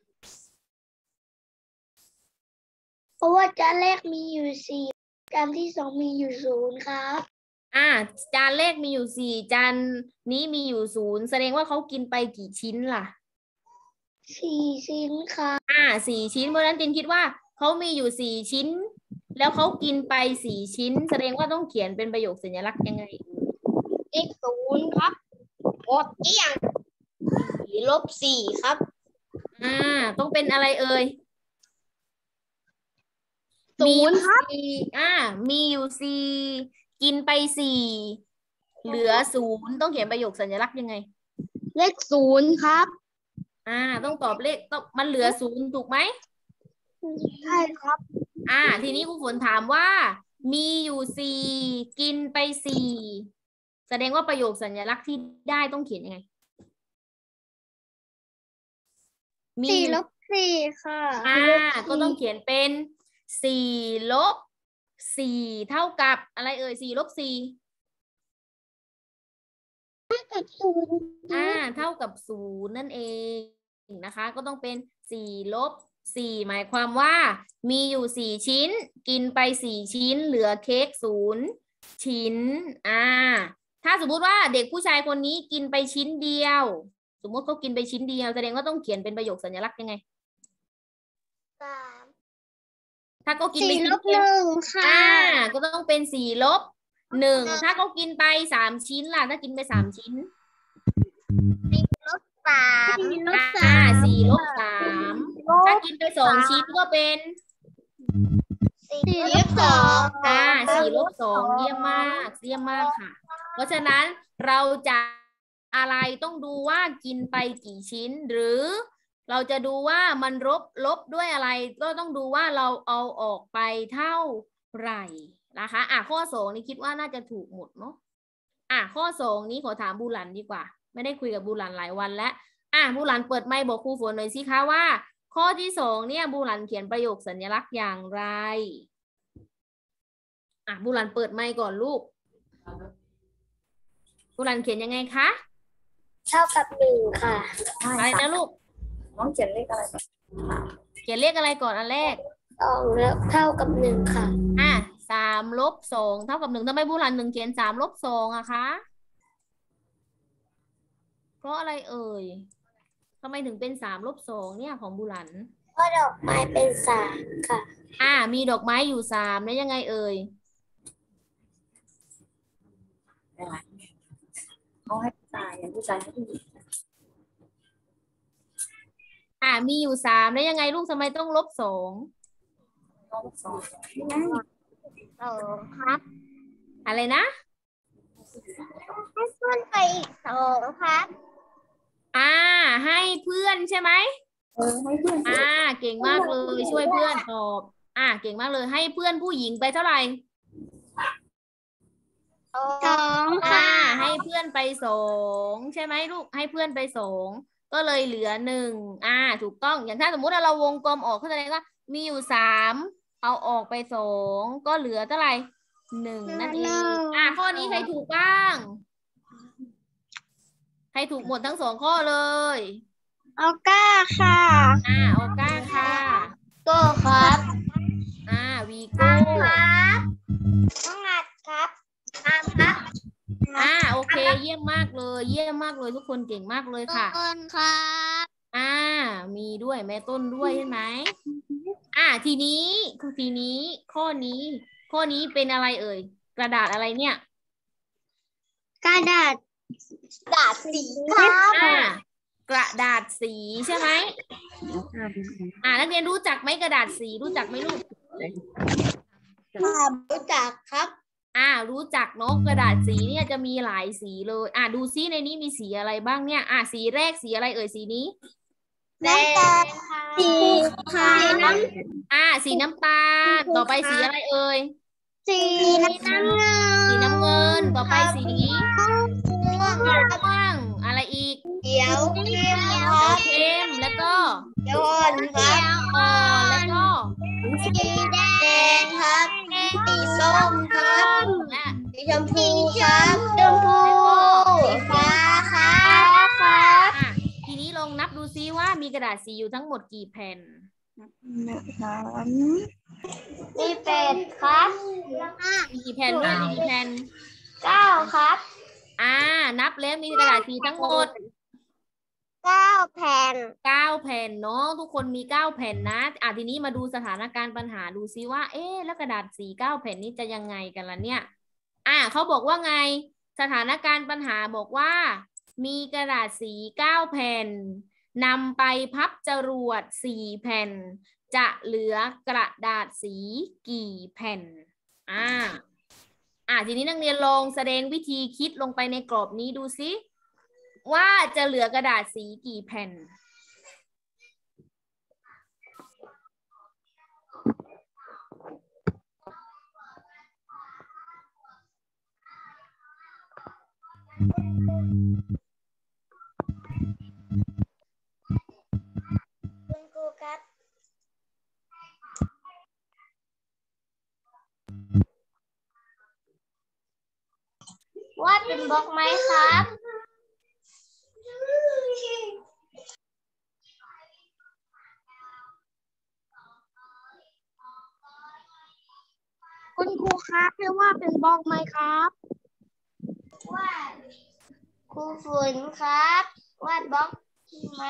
[SPEAKER 2] เพราะว่าจานแรกมีอยู่สี่จานที่สองมีอยู่ศูนย์ครับ
[SPEAKER 1] อ่าจานเลขมีอยู่สี่จานนี้มีอยู่ศูนย์แสดงว่าเขากินไปกี่ชิ้นล่ะ
[SPEAKER 2] สี่ชิ้นครับ
[SPEAKER 1] อ่าสี่ชิ้นเพราะฉะนั้นตินคิดว่าเขามีอยู่สี่ชิ้น แล้วเขากินไปสี่ชิ้น แสดงว่าต้องเขียนเป็นประโยคสัญลักษณ์ยังไง
[SPEAKER 2] เลขศูนย์ครับหมดเกลี้ยงสี่ลบสี่ครับ
[SPEAKER 1] อ่าต้องเป็นอะไรเอ่ย
[SPEAKER 2] ศูนย์ครับ
[SPEAKER 1] มีอยู่สี่อ่ามีอยู่สี่กินไปสี่เหลือศูนย์ต้องเขียนประโยคสัญลักษณ์ยังไง
[SPEAKER 2] เลขศูนย์ครับ
[SPEAKER 1] อ่าต้องตอบเลขต้องมันเหลือศูนย์ถูกไหม
[SPEAKER 2] ใช่ครับ
[SPEAKER 1] อ่าทีนี้ครูฝนถามว่า มีอยู่สี่กินไปสี่แสดงว่าประโยคสัญลักษณ์ที่ได้ต้องเขียนยังไงมี
[SPEAKER 2] สี่ลบสี่ค่ะ
[SPEAKER 1] อ่าก็ต้องเขียนเป็นสี่ลบสี่เท่ากับอะไรเอ่ยสี่ลบสี่
[SPEAKER 2] กับศูนย์
[SPEAKER 1] อ่าเท่ากับศูนย์นั่นเองนะคะก็ต้องเป็นสี่ลบสี่หมายความว่ามีอยู่สี่ชิ้นกินไปสี่ชิ้นเหลือเค้กศูนย์ชิ้นอ่าถ้าสมมุติว่าเด็กผู้ชายคนนี้กินไปชิ้นเดียวสมมติเขากินไปชิ้นเดียวแสดงว่าต้องเขียนเป็นประโยคสัญลักษณ์ยังไง
[SPEAKER 2] สาม
[SPEAKER 1] ถ้าเขากินไป
[SPEAKER 2] สี่
[SPEAKER 1] ชิ้
[SPEAKER 2] ล
[SPEAKER 1] น
[SPEAKER 2] บ
[SPEAKER 1] เดี
[SPEAKER 2] ห
[SPEAKER 1] ยว
[SPEAKER 2] นึ่งค่ะ
[SPEAKER 1] อ่าก็ต้องเป็นสี่ลบหนึ่งถ้าเขากินไปสามชิ้นล่ะถ้ากินไปสามชิ้น
[SPEAKER 2] สามสี่ลบ
[SPEAKER 1] อ่า
[SPEAKER 2] สาม
[SPEAKER 1] สี่ลบสามถ้ากินไปสองชิ้นก็เป็น
[SPEAKER 2] สี่ลบสอง
[SPEAKER 1] อ่าสี่ลบสองเยี่ยมมากเยี่ยมมากค่ะ เพราะฉะนั้นเราจะอะไรต้องดูว่ากินไปกี่ชิ้น หรือเราจะดูว่ามันลบลบด้วยอะไร ก็ต้องดูว่าเราเอาออกไปเท่าไหร่นะคะอ่ะข้อสองนี่คิดว่าน่าจะถูกหมดเนาะอ่ะข้อสองนี้ขอถามบูหลันดีกว่า ไม่ได้คุยกับบูหลันหลายวันแล้วอ่ะบูหลันเปิดไมค์บอกครูฝนหน่อยสิคะว่า ข้อที่สองเนี่ยบูหลันเขียนประโยคสัญลักษณ์อย่างไรอ่ะบูหลันเปิดไมค์ก่อนลูกบูหลันเขียนยังไงคะ
[SPEAKER 2] เท่ากับหนึ่งค่ะ
[SPEAKER 1] อะไรนะลูก
[SPEAKER 3] น้องเขียนเลขอะไรก่อน
[SPEAKER 1] เขียนเลขอะไรก่อนอันแรก
[SPEAKER 2] สองแล้วเท่ากับหนึ่งค่ะ
[SPEAKER 1] อ่ะสามลบสองเท่ากับหนึ่งทำไมบูหลันหนึ่งเขียนสามลบสองอะคะเพราะอะไรเอ่ยทำไมถึงเป็นสามลบสองเนี่ยของบูหลัน
[SPEAKER 2] เพราะดอกไม้เป็นสามค่ะ
[SPEAKER 1] อ่ะมีดอกไม้อยู่สามแล้วยังไงเอ่ย
[SPEAKER 3] เขาให้ผู้ชายผู้ชายให้ผู้หญิง
[SPEAKER 1] อ่ะมีอยู่สามแล้วยังไงลูกทำไมต้องลบสอง
[SPEAKER 3] น้องสอง
[SPEAKER 2] สองครับ
[SPEAKER 1] อะไรนะ
[SPEAKER 2] ให้เพื่อนไปอีกสองครับ
[SPEAKER 1] อ่าให้เพื่อนใช่ไหมอ่าเก่งมากเลยช่วยเพื่อนตอบอ่าเก่งมากเลยให้เพื่อนผู้หญิงไปเท่าไหร่
[SPEAKER 2] สอง
[SPEAKER 1] อ่า
[SPEAKER 2] ค่ะ
[SPEAKER 1] ให้เพื่อนไปสองใช่ไหมลูกให้เพื่อนไปสองก็เลยเหลือหนึ่งอ่าถูกต้องอย่างถ้าสมมุติเราวงกลมออกก็แสดงว่ามีอยู่สามเอาออกไปสองก็เหลือเท่าไหร่หนึ่งนั่นเองอ่าข้อนี้ใครถูกบ้างใครถูกหมดทั้งสองข้อเลย
[SPEAKER 2] ออก้าค่ะ
[SPEAKER 1] อ่าออก้าค่ะ
[SPEAKER 2] โก้ครับ
[SPEAKER 1] อ่าวีโก้
[SPEAKER 2] ครับน้องอัดครับตามครับ
[SPEAKER 1] อ่าโอเคเยี่ยมมากเลยเยี่ยมมากเลยทุกคนเก่งมากเลยค่ะ
[SPEAKER 2] ต้นครับ
[SPEAKER 1] อ่ามีด้วยแม่ต้นด้วยใช่ไหมอ่าทีนี้ทีนี้ข้อนี้ข้อนี้เป็นอะไรเอ่ยกระดาษอะไรเนี่ย
[SPEAKER 2] กระดาษกระดาษสีครับ
[SPEAKER 1] อ่ากระดาษสีใช่ไหมอ่านักเรียนรู้จักไหมกระดาษสีรู้จักไหมลูก
[SPEAKER 2] รู้จักครับ
[SPEAKER 1] อ่ารู้จักเนาะกระดาษสีเนี่ยจะมีหลายสีเลยอ่าดูซิในนี้มีสีอะไรบ้างเนี่ยอ่าสีแรกสีอะไรเอ่ยสีนี้
[SPEAKER 2] น้ำตาลสีขาวน้ำ
[SPEAKER 1] อ่าสีน้ำตาลต่อไปสีอะไรเอ่ย
[SPEAKER 2] สีน้ำเงิน
[SPEAKER 1] สีน้ำเงินต่อไปสี
[SPEAKER 2] ม่วง
[SPEAKER 1] ม่วงอะไรอีก
[SPEAKER 2] เขียวเข้ม
[SPEAKER 1] เขียวเข้มแล้วก็
[SPEAKER 2] เขียวอ่อนครับ
[SPEAKER 1] อ่อนแล้วก็
[SPEAKER 2] สีแดงครับสีส้มครับ
[SPEAKER 1] และ
[SPEAKER 2] สีชมพูครับชมพูสีฟ้าครับ
[SPEAKER 1] อ่ะทีนี้ลองนับดูซิว่ามีกระดาษสีอยู่ทั้งหมดกี่แผ่น
[SPEAKER 2] มีเป็ดครับ
[SPEAKER 1] มีกี่แผ่นลูกมีกี่แผ่น
[SPEAKER 2] เก้าครับ
[SPEAKER 1] อ่านับแล้วมีกระดาษสีทั้งหมด
[SPEAKER 2] เก้าแผ่น
[SPEAKER 1] เก้าแผ่นเนาะทุกคนมีเก้าแผ่นนะอ่ะทีนี้มาดูสถานการณ์ปัญหาดูซิว่าเอ๊ะแล้วกระดาษสีเก้าแผ่นนี้จะยังไงกันล่ะเนี่ยอ่ะเขาบอกว่าไงสถานการณ์ปัญหาบอกว่า มีกระดาษสีเก้าแผ่นนำไปพับจรวดสี่แผ่นจะเหลือกระดาษสีกี่แผ่นอ่าอ่ะทีนี้นักเรียนลองแสดงวิธีคิดลงไปในกรอบนี้ดูซิว่าจะเหลือกระดาษสีกี่แผ่น
[SPEAKER 2] คุณครูครับวาดเป็นบล็อกไหมครับ คุณครูครับเรียกว่าเป็นบล็อกไหมครับวาดครูฝนครับวาดบล็อกไหม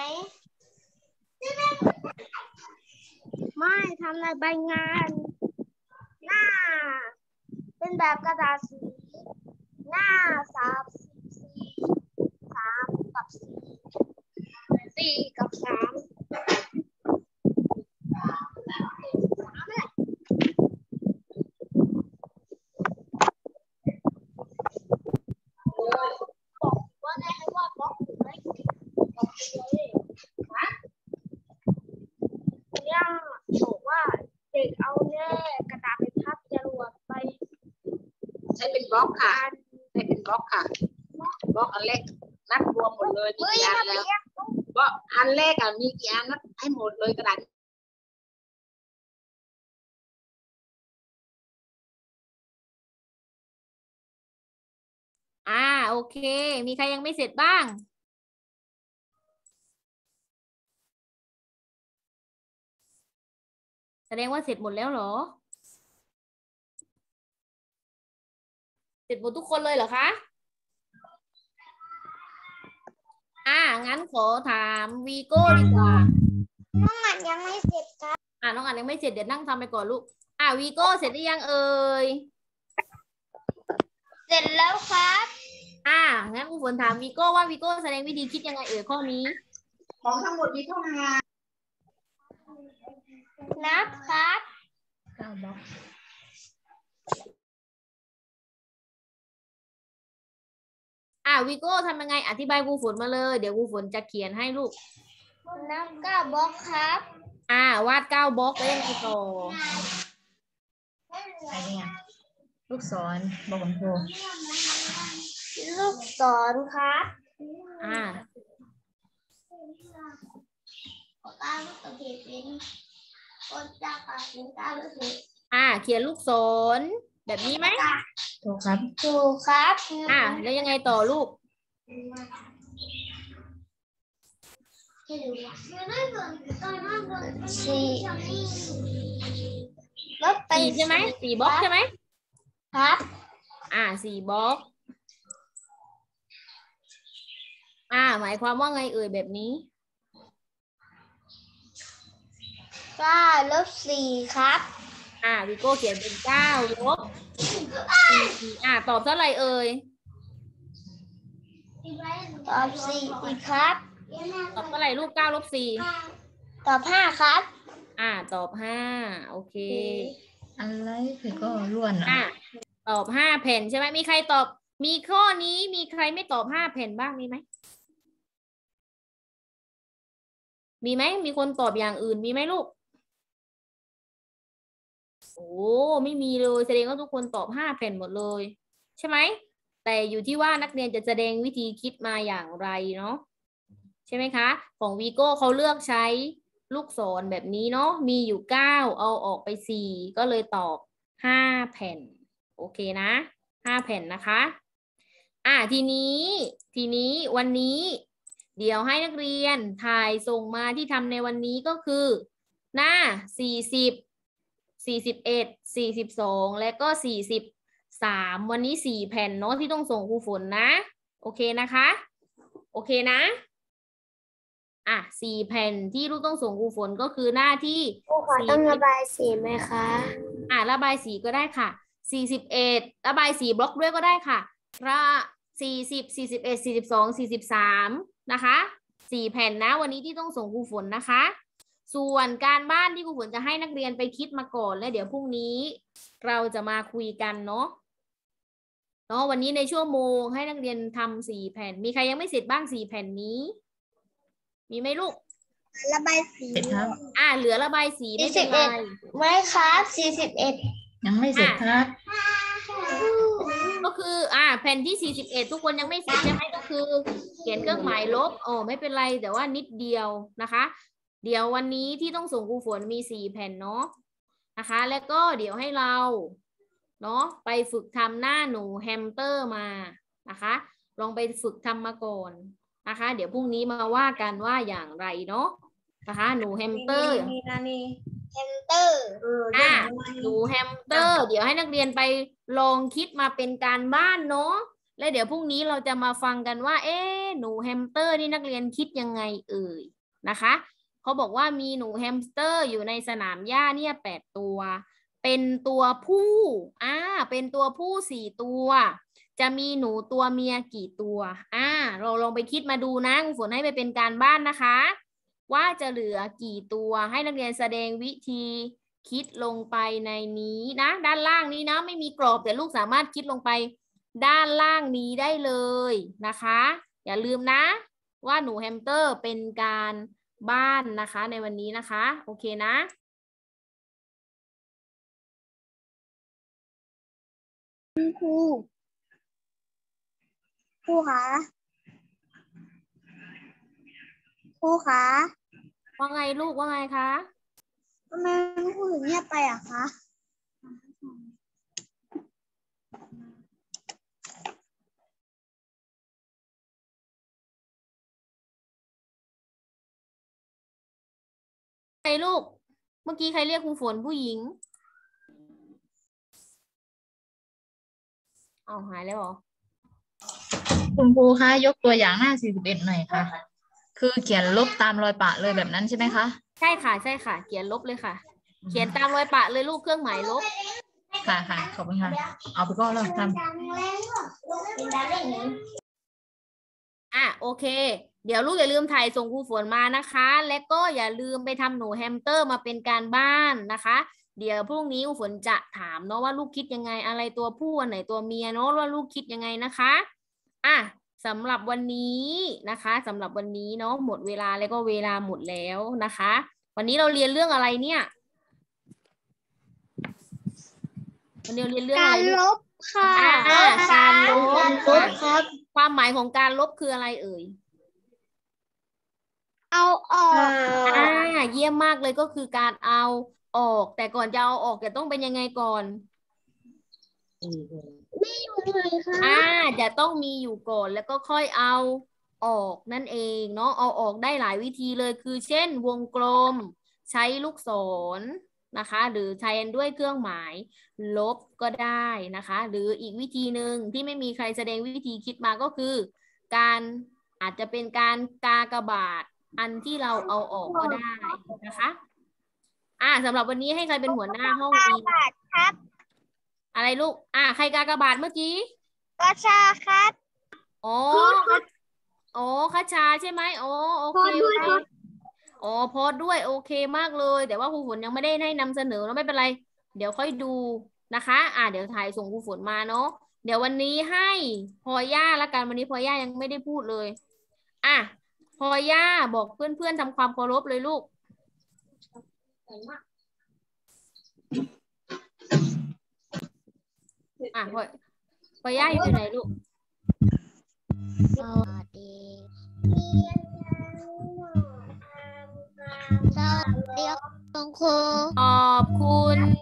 [SPEAKER 2] ไม่ทำในใบงานหน้าเป็นแบบกระดาษสีหน้าสามสิบสี่สามกับสี่สี่กับสามว่าได้ให้วาดบล็อกหรือไม่บอกเลยฮะเนี่ยบอกว่าเด็กเอาแน่กระดาษไปพับจรวดไป
[SPEAKER 5] ใช้เป็นบล็อกค่ะใช้เป็นบล็อกค่ะบล็อกอันแรกนับรวมหมดเลยมีกี่อันแล้วบล็อกอันแรกอ่ะมีกี่อันนับให้หมดเลยกระดาษ
[SPEAKER 1] อ่าโอเคมีใครยังไม่เสร็จบ้างแสดงว่าเสร็จหมดแล้วเหรอเสร็จหมดทุกคนเลยเหรอคะอ่างั้นขอถามวีโก้ดีกว่า
[SPEAKER 2] น้องอัดยังไม่เสร็จครับ
[SPEAKER 1] อ่าน้องอันยังไม่เสร็จเดี๋ยวนั่งทำไปก่อนลูกอ่าวีโก้เสร็จหรือยังเอ่ย
[SPEAKER 2] เสร็จแล้วครับ
[SPEAKER 1] อ่างั้นครูฝนถามวีโก้ว่าวีโก้แสดงวิธีคิดยังไงเอ่ยข้อนี้
[SPEAKER 5] ของทั้งหมดมีเท่าไหร่
[SPEAKER 2] นับครับ
[SPEAKER 1] เก้าบล็อกอ่าวีโก้ทำยังไงอธิบายครูฝนมาเลยเดี๋ยวครูฝนจะเขียนให้ลูก
[SPEAKER 2] นับเก้าบล็อกครับ
[SPEAKER 1] อ่าวาดเก้าบล็อกแล้วยังไงต่อ
[SPEAKER 4] อะไรเนี่ยลูกศรบอกคุณครู
[SPEAKER 2] ลูกศรครับ
[SPEAKER 1] อ่า
[SPEAKER 2] การลูกศรเป็นคนจะตัดสินการลูกศร
[SPEAKER 1] อ่า เขียนลูกศรแบบนี้ไหม
[SPEAKER 4] ถูกครับ
[SPEAKER 2] ถูกครับ
[SPEAKER 1] อ่าแล้วยังไงต่อลูก
[SPEAKER 2] สี่ลบไป
[SPEAKER 1] สี่ใช่ไหมสี่บล็อกใช่ไหม
[SPEAKER 2] ครับ
[SPEAKER 1] อ่าสี่บล็อก อ่า หมายความว่าไงเอ่ยแบบนี้
[SPEAKER 2] เก้าลบสี่ครับ
[SPEAKER 1] อ่าวิโก้เขียนเป็นเก้าลบสี่อ่าตอบเท่าไหร่เอ่ย
[SPEAKER 2] ตอบสี่อีกครับ
[SPEAKER 1] ตอบเท่าไหร่ลูกเก้าลบสี่
[SPEAKER 2] ตอบห้าครับ
[SPEAKER 1] อ่า ตอบห้าโอเค
[SPEAKER 4] อะไรคือก็ล้วน
[SPEAKER 1] อ่า
[SPEAKER 4] อ่ะ
[SPEAKER 1] ตอบห้าแผ่นใช่ไหมมีใครตอบ มีข้อนี้มีใครไม่ตอบห้าแผ่นบ้างมีไหม มีไหมมีคนตอบอย่างอื่นมีไหมลูก โอ้ไม่มีเลยแสดงว่าทุกคนตอบห้าแผ่นหมดเลยใช่ไหมแต่อยู่ที่ว่านักเรียนจะแสดงวิธีคิดมาอย่างไรเนาะใช่ไหมคะของวีโก้เขาเลือกใช้ลูกศรแบบนี้เนาะมีอยู่เก้าเอาออกไปสี่ก็เลยตอบห้าแผ่นโอเคนะห้าแผ่นนะคะอ่ะทีนี้ทีนี้วันนี้เดี๋ยวให้นักเรียนถ่ายส่งมาที่ทำในวันนี้ก็คือหน้าสี่สิบ สี่สิบเอ็ด สี่สิบสอง และก็สี่สิบสามวันนี้สี่แผ่นเนาะที่ต้องส่งครูฝนนะโอเคนะคะโอเคนะอ่ะสี่แผ่นที่ลูกต้องส่งครูฝนก็คือหน้าที่
[SPEAKER 2] ครูขอต้องระบายสีไหมคะ
[SPEAKER 1] อ่ะระบายสีก็ได้ค่ะสี่สิบเอ็ดระบายสีบล็อกด้วยก็ได้ค่ะระสี่สิบ สี่สิบเอ็ด สี่สิบสอง สี่สิบสามนะคะสี่แผ่นนะวันนี้ที่ต้องส่งครูฝนนะคะส่วนการบ้านที่ครูฝนจะให้นักเรียนไปคิดมาก่อนแล้วเดี๋ยวพรุ่งนี้เราจะมาคุยกันเนาะเนาะวันนี้ในชั่วโมงให้นักเรียนทำสี่แผ่นมีใครยังไม่เสร็จบ้างสี่แผ่นนี้มีไหมลูก
[SPEAKER 2] ระบายสี
[SPEAKER 4] เสร็จครับ
[SPEAKER 1] อ่าเหลือระบายสีไม่เป็นไร
[SPEAKER 2] ไม่ครับสี่สิบเอ็ด
[SPEAKER 4] ยังไม่เสร็จครับ
[SPEAKER 1] ก็คืออ่าแผ่นที่สี่สิบเอ็ดทุกคนยังไม่เสร็จใช่ไหมก็คือเขียนเครื่องหมายลบอ๋อไม่เป็นไรแต่ว่านิดเดียวนะคะเดี๋ยววันนี้ที่ต้องส่งครูฝนมีสี่แผ่นเนาะนะคะแล้วก็เดี๋ยวให้เราเนาะไปฝึกทำหน้าหนูแฮมสเตอร์มานะคะลองไปฝึกทำมาก่อนนะคะเดี๋ยวพรุ่งนี้มาว่ากันว่าอย่างไรเนาะนะคะหนูแฮมสเตอร์
[SPEAKER 2] มีนานีแฮมสเตอร์
[SPEAKER 1] อ่ะหนูแฮมสเตอร์เดี๋ยวให้นักเรียนไปลองคิดมาเป็นการบ้านเนาะแล้วเดี๋ยวพรุ่งนี้เราจะมาฟังกันว่าเอ๊ะหนูแฮมสเตอร์นี่นักเรียนคิดยังไงเอ่ยนะคะเขาบอกว่ามีหนูแฮมสเตอร์อยู่ในสนามหญ้าเนี่ยแปดตัวเป็นตัวผู้อ่าเป็นตัวผู้สี่ตัวจะมีหนูตัวเมียกี่ตัวอ่าเราลองไปคิดมาดูนะครูฝนให้ไปเป็นการบ้านนะคะว่าจะเหลือกี่ตัวให้นักเรียนแสดงวิธีคิดลงไปในนี้นะด้านล่างนี้นะไม่มีกรอบแต่ลูกสามารถคิดลงไปด้านล่างนี้ได้เลยนะคะอย่าลืมนะว่าหนูแฮมสเตอร์เป็นการบ้านนะคะในวันนี้นะคะโอเคนะ
[SPEAKER 2] ครูครูคะครูคะ
[SPEAKER 1] ว่าไงลูกว่าไงคะ
[SPEAKER 2] ทำไมครูถึงเงียบไปอะคะ
[SPEAKER 1] ใครลูกเมื่อกี้ใครเรียกครูฝนผู้หญิงเอาหายแล้วเหรอ
[SPEAKER 4] คุณครูคะยกตัวอย่างหน้าสี่สิบเอ็ดหน่อยค่ะ คือเขียนลบตามรอยปะเลยแบบนั้นใช่ไหมคะ
[SPEAKER 1] ใช่ค่ะใช่ค่ะเขียนลบเลยค่ะ เขียนตามรอยปะเลยลูกเครื่องหมายลบ
[SPEAKER 4] ค่ะค่ะขอบคุณค่ะ เอาไปก็เริ่มท
[SPEAKER 1] อ่ะโอเคเดี๋ยวลูกอย่าลืมถ่ายส่งครูฝนมานะคะ และก็อย่าลืมไปทำหนูแฮมสเตอร์มาเป็นการบ้านนะคะเดี๋ยวพรุ่งนี้ครูฝนจะถามเนาะว่าลูกคิดยังไงอะไรตัวผู้อันไหนตัวเมียเนาะว่าลูกคิดยังไงนะคะอ่ะสำหรับวันนี้นะคะสำหรับวันนี้เนาะหมดเวลาแล้วก็เวลาหมดแล้วนะคะ วันนี้เราเรียนเรื่องอะไรเนี่ยวันนี้เราเรียนเรื่องอะ
[SPEAKER 2] การ
[SPEAKER 1] ไร
[SPEAKER 2] ลบค่ะ
[SPEAKER 1] อ่าการลบ
[SPEAKER 2] การลบครับ
[SPEAKER 1] ความหมายของการลบคืออะไรเอ่ย
[SPEAKER 2] เอาออก
[SPEAKER 1] อ่าเยี่ยมมากเลยก็คือการเอาออกแต่ก่อนจะเอาออกจะต้องเป็นยังไงก่อน
[SPEAKER 2] ไม่อยู่เลยค่ะ
[SPEAKER 1] อ่าจะต้องมีอยู่ก่อนแล้วก็ค่อยเอาออกนั่นเองเนาะเอาออกได้หลายวิธีเลยคือเช่นวงกลมใช้ลูกศรนะคะหรือใช้ด้วยเครื่องหมายลบก็ได้นะคะหรืออีกวิธีหนึ่งที่ไม่มีใครแสดงวิธีคิดมาก็คือการอาจจะเป็นการกากบาทอันที่เราเอาออกก็ได้นะคะอ่าสำหรับวันนี้ให้ใครเป็นหัวหน้าห้องดี
[SPEAKER 2] ครับ
[SPEAKER 1] อะไรลูกอ่าใครกากบาทเมื่อกี้
[SPEAKER 2] กระชาครับ
[SPEAKER 1] อ๋ออ๋อคชาใช่ไหมอ๋อโอเค
[SPEAKER 2] โพสต์ด้วย
[SPEAKER 1] โอเค
[SPEAKER 2] ครับ
[SPEAKER 1] อ๋อโพสต์ด้วยโอเคมากเลยแต่ว่าครูฝนยังไม่ได้ให้นำเสนอแล้วไม่เป็นไรเดี๋ยวค่อยดูนะคะ อ่าเดี๋ยวถ่ายส่งครูฝนมาเนาะเดี๋ยววันนี้ให้พอย่าละกันวันนี้พอย่ายังไม่ได้พูดเลยอ่ะพอย่าบอกเพื่อนๆทำความเคารพเลยลูกอ่ะพอพอย่าอยู่ไหนลูก
[SPEAKER 2] สวัสดีสวัสดีคุณครู
[SPEAKER 1] ขอบคุณ